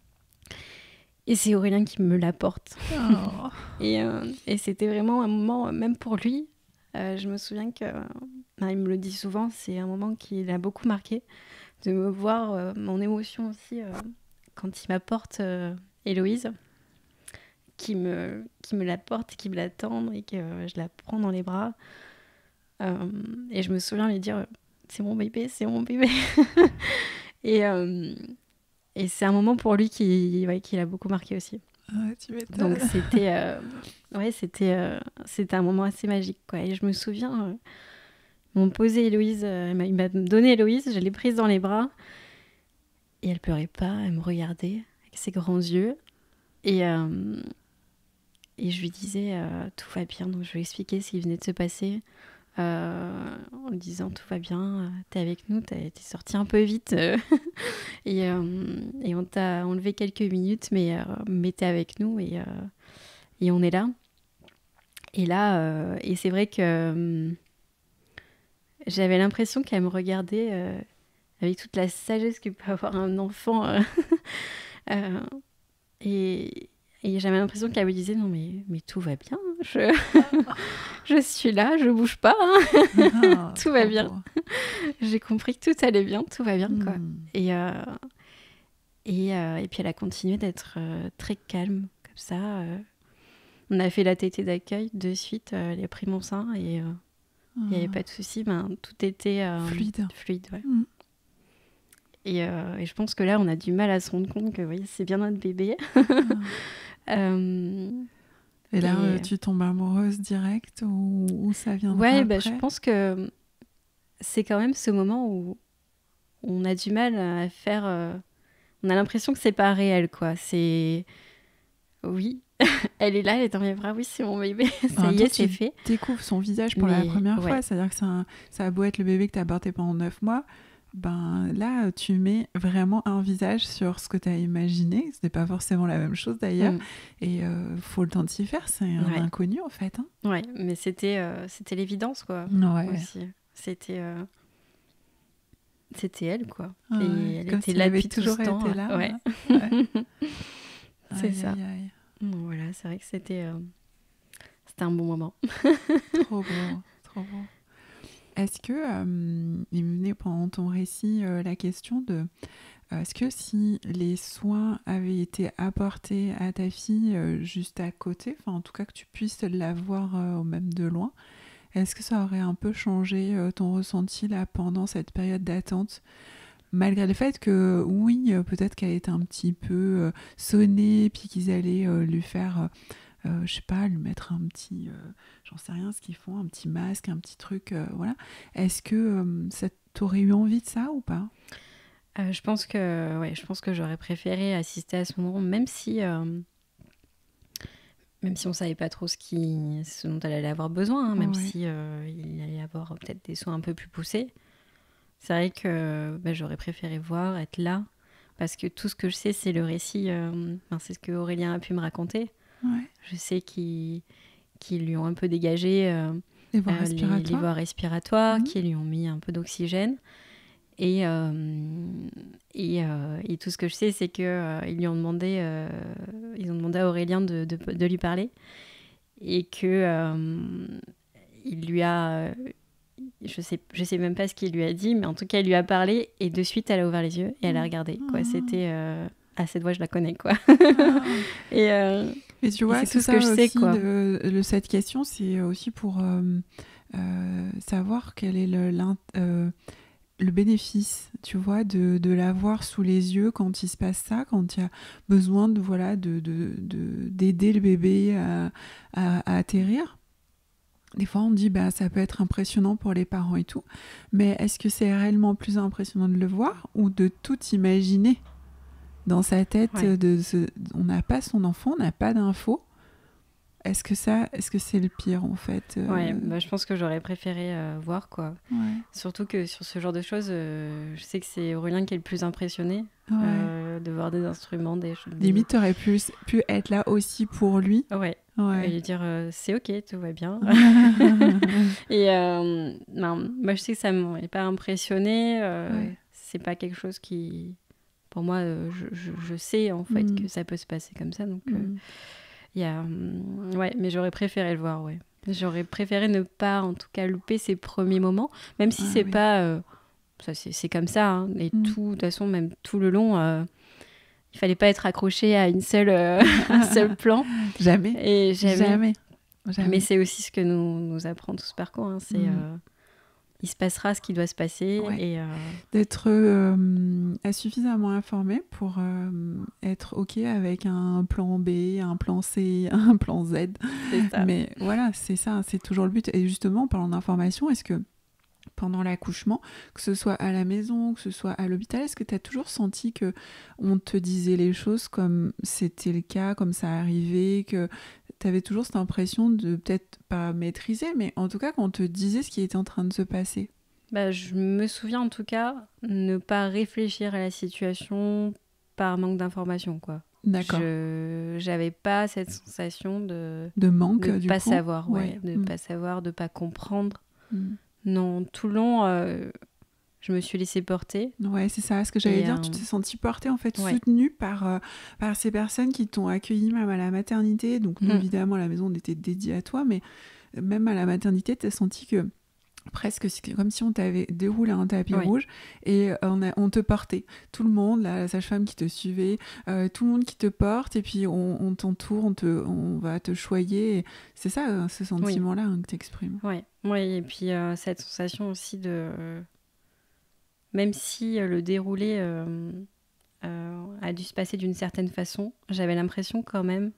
Speaker 2: Et c'est Aurélien qui me l'apporte.
Speaker 1: Oh.
Speaker 2: Et, euh, et c'était vraiment un moment, même pour lui, euh, je me souviens que, ben, il me le dit souvent, c'est un moment qui l'a beaucoup marqué, de me voir, euh, mon émotion aussi, euh, quand il m'apporte euh, Héloïse, qui me, qui me l'apporte, qui me la tendre et que euh, je la prends dans les bras. Euh, et je me souviens lui dire, c'est mon bébé, c'est mon bébé. et, euh, et c'est un moment pour lui qui, ouais, qui l'a beaucoup marqué aussi.
Speaker 1: Ouais, tu m'étonnes.
Speaker 2: Donc c'était, euh, ouais, c'était, euh, c'était un moment assez magique, quoi. Et je me souviens, euh, ils m'ont posé Héloïse, euh, il m'a- il m'a donné Héloïse, je l'ai prise dans les bras et elle pleurait pas, elle me regardait avec ses grands yeux et euh, et je lui disais euh, tout va bien. Donc je lui expliquais ce qui venait de se passer. Euh, en lui disant tout va bien, euh, t'es avec nous, t'es, t'es sorti un peu vite euh, et, euh, et on t'a enlevé quelques minutes, mais, euh, mais t'es avec nous et, euh, et on est là. Et là, euh, et c'est vrai que euh, j'avais l'impression qu'elle me regardait euh, avec toute la sagesse que peut avoir un enfant. euh, euh, et, et j'avais l'impression qu'elle me disait non mais, mais tout va bien, je, je suis là, je bouge pas, hein.
Speaker 1: Ah,
Speaker 2: Tout va
Speaker 1: trop
Speaker 2: bien.
Speaker 1: beau.
Speaker 2: J'ai compris que tout allait bien, tout va bien, quoi.
Speaker 1: Hmm.
Speaker 2: Et, euh, et, euh, et puis elle a continué d'être euh, très calme, comme ça. euh. On a fait la tétée d'accueil de suite, euh, elle a pris mon sein et euh, il n'y avait pas de souci, ben, tout était euh,
Speaker 1: Fluide.
Speaker 2: fluide, ouais.
Speaker 1: Hmm.
Speaker 2: Et, euh, et je pense que là, on a du mal à se rendre compte que oui, c'est bien notre bébé.
Speaker 1: Ah.
Speaker 2: Euh,
Speaker 1: Et là,
Speaker 2: Et-
Speaker 1: euh, tu tombes amoureuse direct ou, ou ça viendra
Speaker 2: ouais,
Speaker 1: après?
Speaker 2: bah, je pense que c'est quand même ce moment où on a du mal à faire... euh, on a l'impression que c'est pas réel, quoi. C'est... oui, elle est là, elle est dans mes bras, oui, c'est mon bébé, ça
Speaker 1: En
Speaker 2: y
Speaker 1: même
Speaker 2: est,
Speaker 1: temps,
Speaker 2: c'est
Speaker 1: tu
Speaker 2: fait.
Speaker 1: découvres son visage pour
Speaker 2: Mais
Speaker 1: la première
Speaker 2: ouais,
Speaker 1: fois, c'est-à-dire que c'est un- ça a beau être le bébé que tu as porté pendant neuf mois, ben là, tu mets vraiment un visage sur ce que tu as imaginé. Ce n'est pas forcément la même chose d'ailleurs.
Speaker 2: mm,
Speaker 1: Et euh, faut le temps d'y faire, c'est un
Speaker 2: ouais,
Speaker 1: inconnu en fait. Hein.
Speaker 2: ouais, mais c'était euh, c'était l'évidence, quoi,
Speaker 1: Ouais.
Speaker 2: aussi. C'était euh, c'était elle, quoi.
Speaker 1: Ouais,
Speaker 2: Et elle
Speaker 1: comme
Speaker 2: était
Speaker 1: si elle
Speaker 2: là
Speaker 1: avait
Speaker 2: depuis tout ce
Speaker 1: toujours
Speaker 2: temps.
Speaker 1: été
Speaker 2: Ouais,
Speaker 1: là.
Speaker 2: ouais.
Speaker 1: Ouais.
Speaker 2: C'est
Speaker 1: Aïe,
Speaker 2: ça.
Speaker 1: aïe, aïe.
Speaker 2: Bon, voilà, c'est vrai que c'était euh, c'était un bon moment.
Speaker 1: Trop beau, trop beau. Est-ce que, euh, il me venait pendant ton récit euh, la question de, euh, est-ce que si les soins avaient été apportés à ta fille euh, juste à côté, enfin en tout cas que tu puisses la voir euh, même de loin, est-ce que ça aurait un peu changé euh, ton ressenti là pendant cette période d'attente? Malgré le fait que, oui, euh, peut-être qu'elle était un petit peu euh, sonnée, puis qu'ils allaient euh, lui faire, euh, euh, je sais pas, lui mettre un petit, euh, j'en sais rien ce qu'ils font, un petit masque, un petit truc, euh, voilà. Est-ce que euh, ça t'aurait eu envie de ça ou pas?
Speaker 2: Euh, je pense que ouais, je pense que j'aurais préféré assister à ce moment, même si euh, même si on savait pas trop ce qui ce dont elle allait avoir besoin, hein, même
Speaker 1: Ouais,
Speaker 2: si euh, il allait y avoir peut-être des soins un peu plus poussés. C'est vrai que bah, j'aurais préféré voir, être là, parce que tout ce que je sais, c'est le récit, euh, enfin, c'est ce que Aurélien a pu me raconter.
Speaker 1: ouais.
Speaker 2: Je sais qu'ils qu'ils lui ont un peu dégagé euh,
Speaker 1: Les voies
Speaker 2: euh, les, les
Speaker 1: respiratoires?
Speaker 2: voies respiratoires,
Speaker 1: Mhm.
Speaker 2: qu'ils lui ont mis un peu d'oxygène. Et, euh, et, euh, et tout ce que je sais, c'est qu'ils euh, lui ont demandé, euh, ils ont demandé à Aurélien de, de, de lui parler et que euh, il lui a, je sais, je sais même pas ce qu'il lui a dit, mais en tout cas, il lui a parlé et de suite, elle a ouvert les yeux et elle a regardé. Quoi,
Speaker 1: Ah,
Speaker 2: c'était euh, ah cette voix, je la connais, quoi.
Speaker 1: ah.
Speaker 2: et, euh,
Speaker 1: Mais tu
Speaker 2: et
Speaker 1: vois,
Speaker 2: c'est
Speaker 1: c'est
Speaker 2: tout ce que
Speaker 1: ça
Speaker 2: je sais,
Speaker 1: aussi,
Speaker 2: quoi.
Speaker 1: le, le- cette question, c'est aussi pour euh, euh, savoir quel est le, l'int- euh, le bénéfice, tu vois, de, de l'avoir sous les yeux quand il se passe ça, quand il y a besoin de, voilà, de, de, de- d'aider le bébé à, à- à atterrir. Des fois, on dit, bah, ça peut être impressionnant pour les parents et tout, mais est-ce que c'est réellement plus impressionnant de le voir ou de tout imaginer dans sa tête
Speaker 2: Ouais.
Speaker 1: de ce- on n'a pas son enfant, on n'a pas d'infos. Est-ce que ça, est-ce que c'est le pire en fait
Speaker 2: Ouais,
Speaker 1: euh,
Speaker 2: bah, je pense que j'aurais préféré euh, voir, quoi.
Speaker 1: Ouais,
Speaker 2: Surtout que sur ce genre de choses, euh, je sais que c'est Aurélien qui est le plus impressionné
Speaker 1: ouais.
Speaker 2: euh, de voir des instruments, des, ch- des...
Speaker 1: Limite, t'aurais pu, pu être là aussi pour lui.
Speaker 2: Ouais, et
Speaker 1: Ouais.
Speaker 2: lui dire euh, c'est ok, tout va bien. Et euh, non, moi je sais que ça m'aurait pas impressionné. Euh,
Speaker 1: Ouais.
Speaker 2: c'est pas quelque chose qui, pour moi, euh, je, je, je sais en fait
Speaker 1: Mm.
Speaker 2: que ça peut se passer comme ça. Donc euh,
Speaker 1: Mm.
Speaker 2: il y a, hum, ouais, mais j'aurais préféré le voir, ouais. J'aurais préféré ne pas, en tout cas, louper ces premiers moments, même si
Speaker 1: Ah
Speaker 2: c'est
Speaker 1: oui.
Speaker 2: pas, euh, ça c'est c'est comme ça. Hein, et
Speaker 1: Mm.
Speaker 2: tout, de toute façon, même tout le long. Euh, il fallait pas être accroché à une seule, euh, un seul plan.
Speaker 1: Jamais.
Speaker 2: Et jamais.
Speaker 1: Jamais. Jamais.
Speaker 2: Mais c'est aussi ce que nous, nous apprend tout ce parcours. Hein. C'est,
Speaker 1: Mm.
Speaker 2: euh, il se passera ce qui doit se passer.
Speaker 1: Ouais.
Speaker 2: Et, euh,
Speaker 1: D'être euh, suffisamment informé pour euh, être OK avec un plan B, un plan C, un plan Z.
Speaker 2: c'est ça.
Speaker 1: Mais voilà, c'est ça, c'est toujours le but. Et justement, en parlant d'information, est-ce que pendant l'accouchement, que ce soit à la maison, que ce soit à l'hôpital, est-ce que tu as toujours senti que on te disait les choses comme c'était le cas, comme ça arrivait, que tu avais toujours cette impression de peut-être pas maîtriser, mais en tout cas qu'on te disait ce qui était en train de se passer?
Speaker 2: Bah, je me souviens en tout cas ne pas réfléchir à la situation par manque d'informations, quoi.
Speaker 1: D'accord.
Speaker 2: Je j'avais pas cette sensation de
Speaker 1: De manque,
Speaker 2: de
Speaker 1: du
Speaker 2: pas
Speaker 1: coup?
Speaker 2: savoir, ouais,
Speaker 1: Ouais.
Speaker 2: de
Speaker 1: Mm.
Speaker 2: pas savoir, de pas comprendre.
Speaker 1: Mm.
Speaker 2: Non, tout le long, euh, je me suis laissée porter.
Speaker 1: Ouais, c'est ça ce que j'allais
Speaker 2: Et
Speaker 1: dire.
Speaker 2: euh,
Speaker 1: Tu t'es sentie portée, en fait,
Speaker 2: ouais,
Speaker 1: soutenue par, euh, par ces personnes qui t'ont accueillie même à la maternité. Donc, nous,
Speaker 2: Mm.
Speaker 1: évidemment, à la maison, on était dédiés à toi, mais même à la maternité, tu as senti que presque c'est comme si on t'avait déroulé un tapis
Speaker 2: ouais,
Speaker 1: rouge et on, a, on te portait. Tout le monde, la, la sage-femme qui te suivait, euh, tout le monde qui te porte, et puis on, on t'entoure, on, te, on va te choyer. Et c'est ça, euh, ce
Speaker 2: oui,
Speaker 1: sentiment-là hein, que tu exprimes.
Speaker 2: ouais, ouais. Et puis euh, cette sensation aussi de, euh, même si euh, le déroulé euh, euh, a dû se passer d'une certaine façon, j'avais l'impression quand même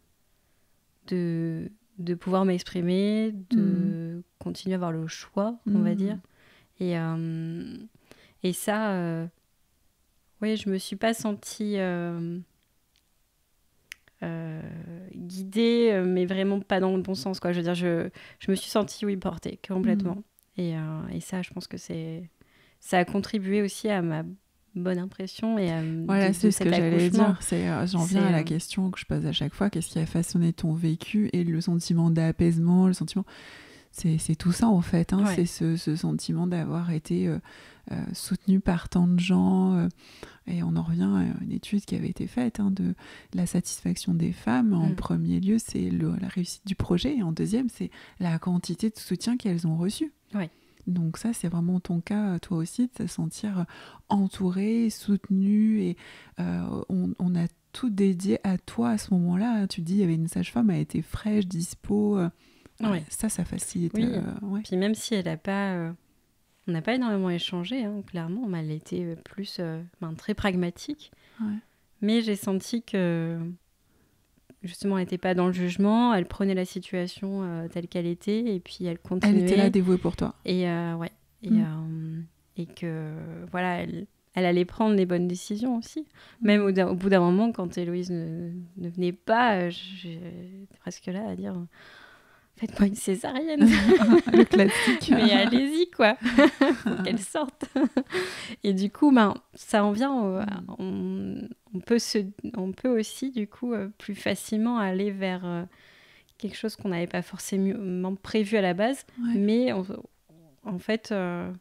Speaker 2: de, de pouvoir m'exprimer, de
Speaker 1: Mmh.
Speaker 2: continuer à avoir le choix, on va dire.
Speaker 1: Mmh.
Speaker 2: Et, euh, et ça, euh, oui, je me suis pas sentie... euh, euh, guidée, mais vraiment pas dans le bon sens, quoi. Je veux dire, je, je me suis sentie, oui, portée complètement. Mmh. Et, euh, et ça, je pense que c'est, ça a contribué aussi à ma bonne impression et à
Speaker 1: voilà,
Speaker 2: de,
Speaker 1: c'est
Speaker 2: de
Speaker 1: ce
Speaker 2: cet
Speaker 1: que
Speaker 2: accouchement.
Speaker 1: j'allais dire. C'est, euh, j'en viens
Speaker 2: c'est,
Speaker 1: à la
Speaker 2: euh...
Speaker 1: question que je pose à chaque fois. Qu'est-ce qui a façonné ton vécu et le sentiment d'apaisement, le sentiment... C'est, c'est tout ça, en fait. Hein. Ouais. C'est ce, ce sentiment d'avoir été euh, euh, soutenu par tant de gens. Euh, et on en revient à une étude qui avait été faite hein, de la satisfaction des femmes. En mmh. premier lieu, c'est le, la réussite du projet. Et en deuxième, c'est la quantité de soutien qu'elles ont reçu.
Speaker 2: Ouais.
Speaker 1: Donc ça, c'est vraiment ton cas, toi aussi, de te sentir entourée, soutenue. Et euh, on, on a tout dédié à toi à ce moment-là. Tu dis, il y avait une sage-femme, elle était fraîche, dispo... Euh, Ouais, ça, ça facilite.
Speaker 2: Oui.
Speaker 1: Euh, ouais.
Speaker 2: Puis même si elle n'a pas... Euh, on n'a pas énormément échangé, hein, clairement. Mais elle était plus... Euh, ben, très pragmatique.
Speaker 1: Ouais.
Speaker 2: Mais j'ai senti que... Justement, elle n'était pas dans le jugement. Elle prenait la situation euh, telle qu'elle était. Et puis, elle continuait.
Speaker 1: Elle était là dévouée pour toi.
Speaker 2: Et, euh, ouais. Et, mm. euh, et que... Voilà, elle... Elle allait prendre les bonnes décisions aussi. Même au, au bout d'un moment, quand Héloïse ne, ne venait pas, j'étais presque là à dire... Faites-moi une césarienne.
Speaker 1: Le classique.
Speaker 2: Mais allez-y, quoi. Faut qu'elle sorte. Et du coup, ben, ça en vient... Au, on, on, peut se, on peut aussi, du coup, euh, plus facilement aller vers euh, quelque chose qu'on n'avait pas forcément prévu à la base. Ouais. Mais on, en fait, euh,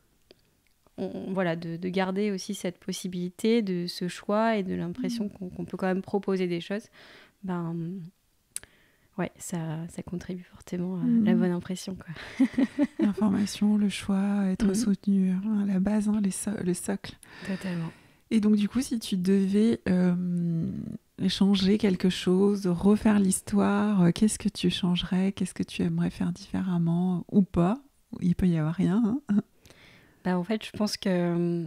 Speaker 2: on, voilà, de, de garder aussi cette possibilité de ce choix et de l'impression mmh. qu'on, qu'on peut quand même proposer des choses. Ben... Ouais, ça, ça contribue fortement à mmh. la bonne impression, quoi.
Speaker 1: L'information, le choix, être mmh. soutenu, hein, à la base, hein, les so- le socle.
Speaker 2: Totalement.
Speaker 1: Et donc, du coup, si tu devais euh, changer quelque chose, refaire l'histoire, euh, qu'est-ce que tu changerais ? Qu'est-ce que tu aimerais faire différemment ou pas ? Il peut y avoir rien. Hein.
Speaker 2: Bah, en fait, je pense que...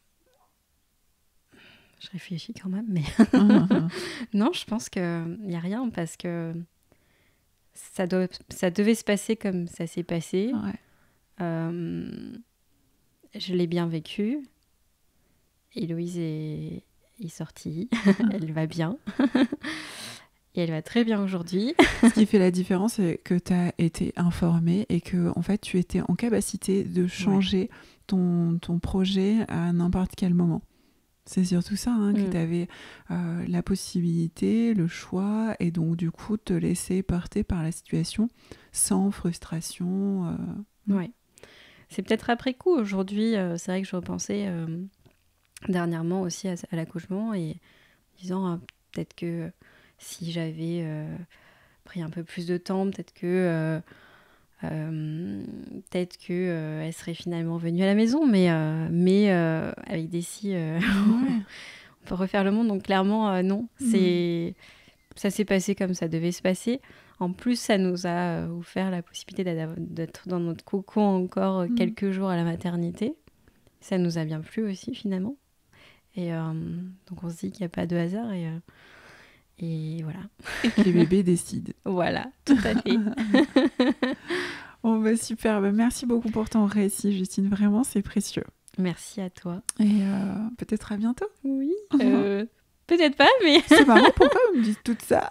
Speaker 2: Je réfléchis quand même, mais... non, je pense qu'il n'y a rien parce que... Ça, doit, ça devait se passer comme ça s'est passé.
Speaker 1: Ouais.
Speaker 2: Euh, je l'ai bien vécu. Héloïse est, est sortie. Elle va bien. Et elle va très bien aujourd'hui.
Speaker 1: Ce qui fait la différence, c'est que tu as été informée et que en fait, tu étais en capacité de changer ouais. ton, ton projet à n'importe quel moment. C'est surtout ça, hein, mmh. que tu avais euh, la possibilité, le choix, et donc du coup te laisser porter par la situation sans frustration. Euh...
Speaker 2: Ouais. C'est peut-être après coup. Aujourd'hui, euh, c'est vrai que je repensais euh, dernièrement aussi à, à l'accouchement et disant euh, peut-être que si j'avais euh, pris un peu plus de temps, peut-être que... Euh, Euh, peut-être qu'elle euh, serait finalement venue à la maison, mais, euh, mais euh, avec des si, euh, ouais. on peut refaire le monde, donc clairement, euh, non. C'est, mmh. Ça s'est passé comme ça devait se passer. En plus, ça nous a offert la possibilité d'être dans notre cocon encore mmh. quelques jours à la maternité. Ça nous a bien plu aussi, finalement. Et euh, donc, on se dit qu'il n'y a pas de hasard et... Euh, Et voilà.
Speaker 1: Et que les bébés décident.
Speaker 2: Voilà, tout à fait.
Speaker 1: Bon, bah super. Bah, merci beaucoup pour ton récit, Justine. Vraiment, c'est précieux.
Speaker 2: Merci à toi.
Speaker 1: Et euh, peut-être à bientôt.
Speaker 2: Oui. Euh, peut-être pas, mais...
Speaker 1: C'est marrant, pourquoi vous me dites tout ça?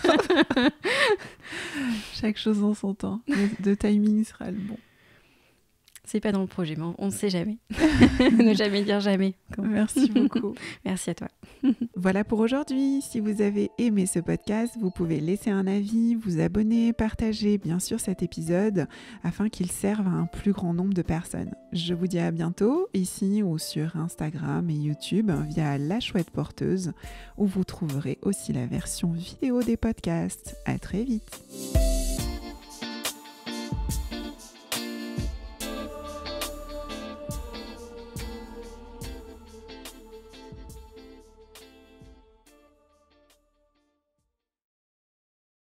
Speaker 1: Chaque chose en son temps. Le, le timing sera le bon.
Speaker 2: C'est pas dans le projet, mais on ne sait jamais. Ne jamais dire jamais.
Speaker 1: Merci beaucoup.
Speaker 2: Merci à toi.
Speaker 1: Voilà pour aujourd'hui. Si vous avez aimé ce podcast, vous pouvez laisser un avis, vous abonner, partager bien sûr cet épisode afin qu'il serve à un plus grand nombre de personnes. Je vous dis à bientôt ici ou sur Instagram et YouTube via La Chouette Porteuse où vous trouverez aussi la version vidéo des podcasts. À très vite.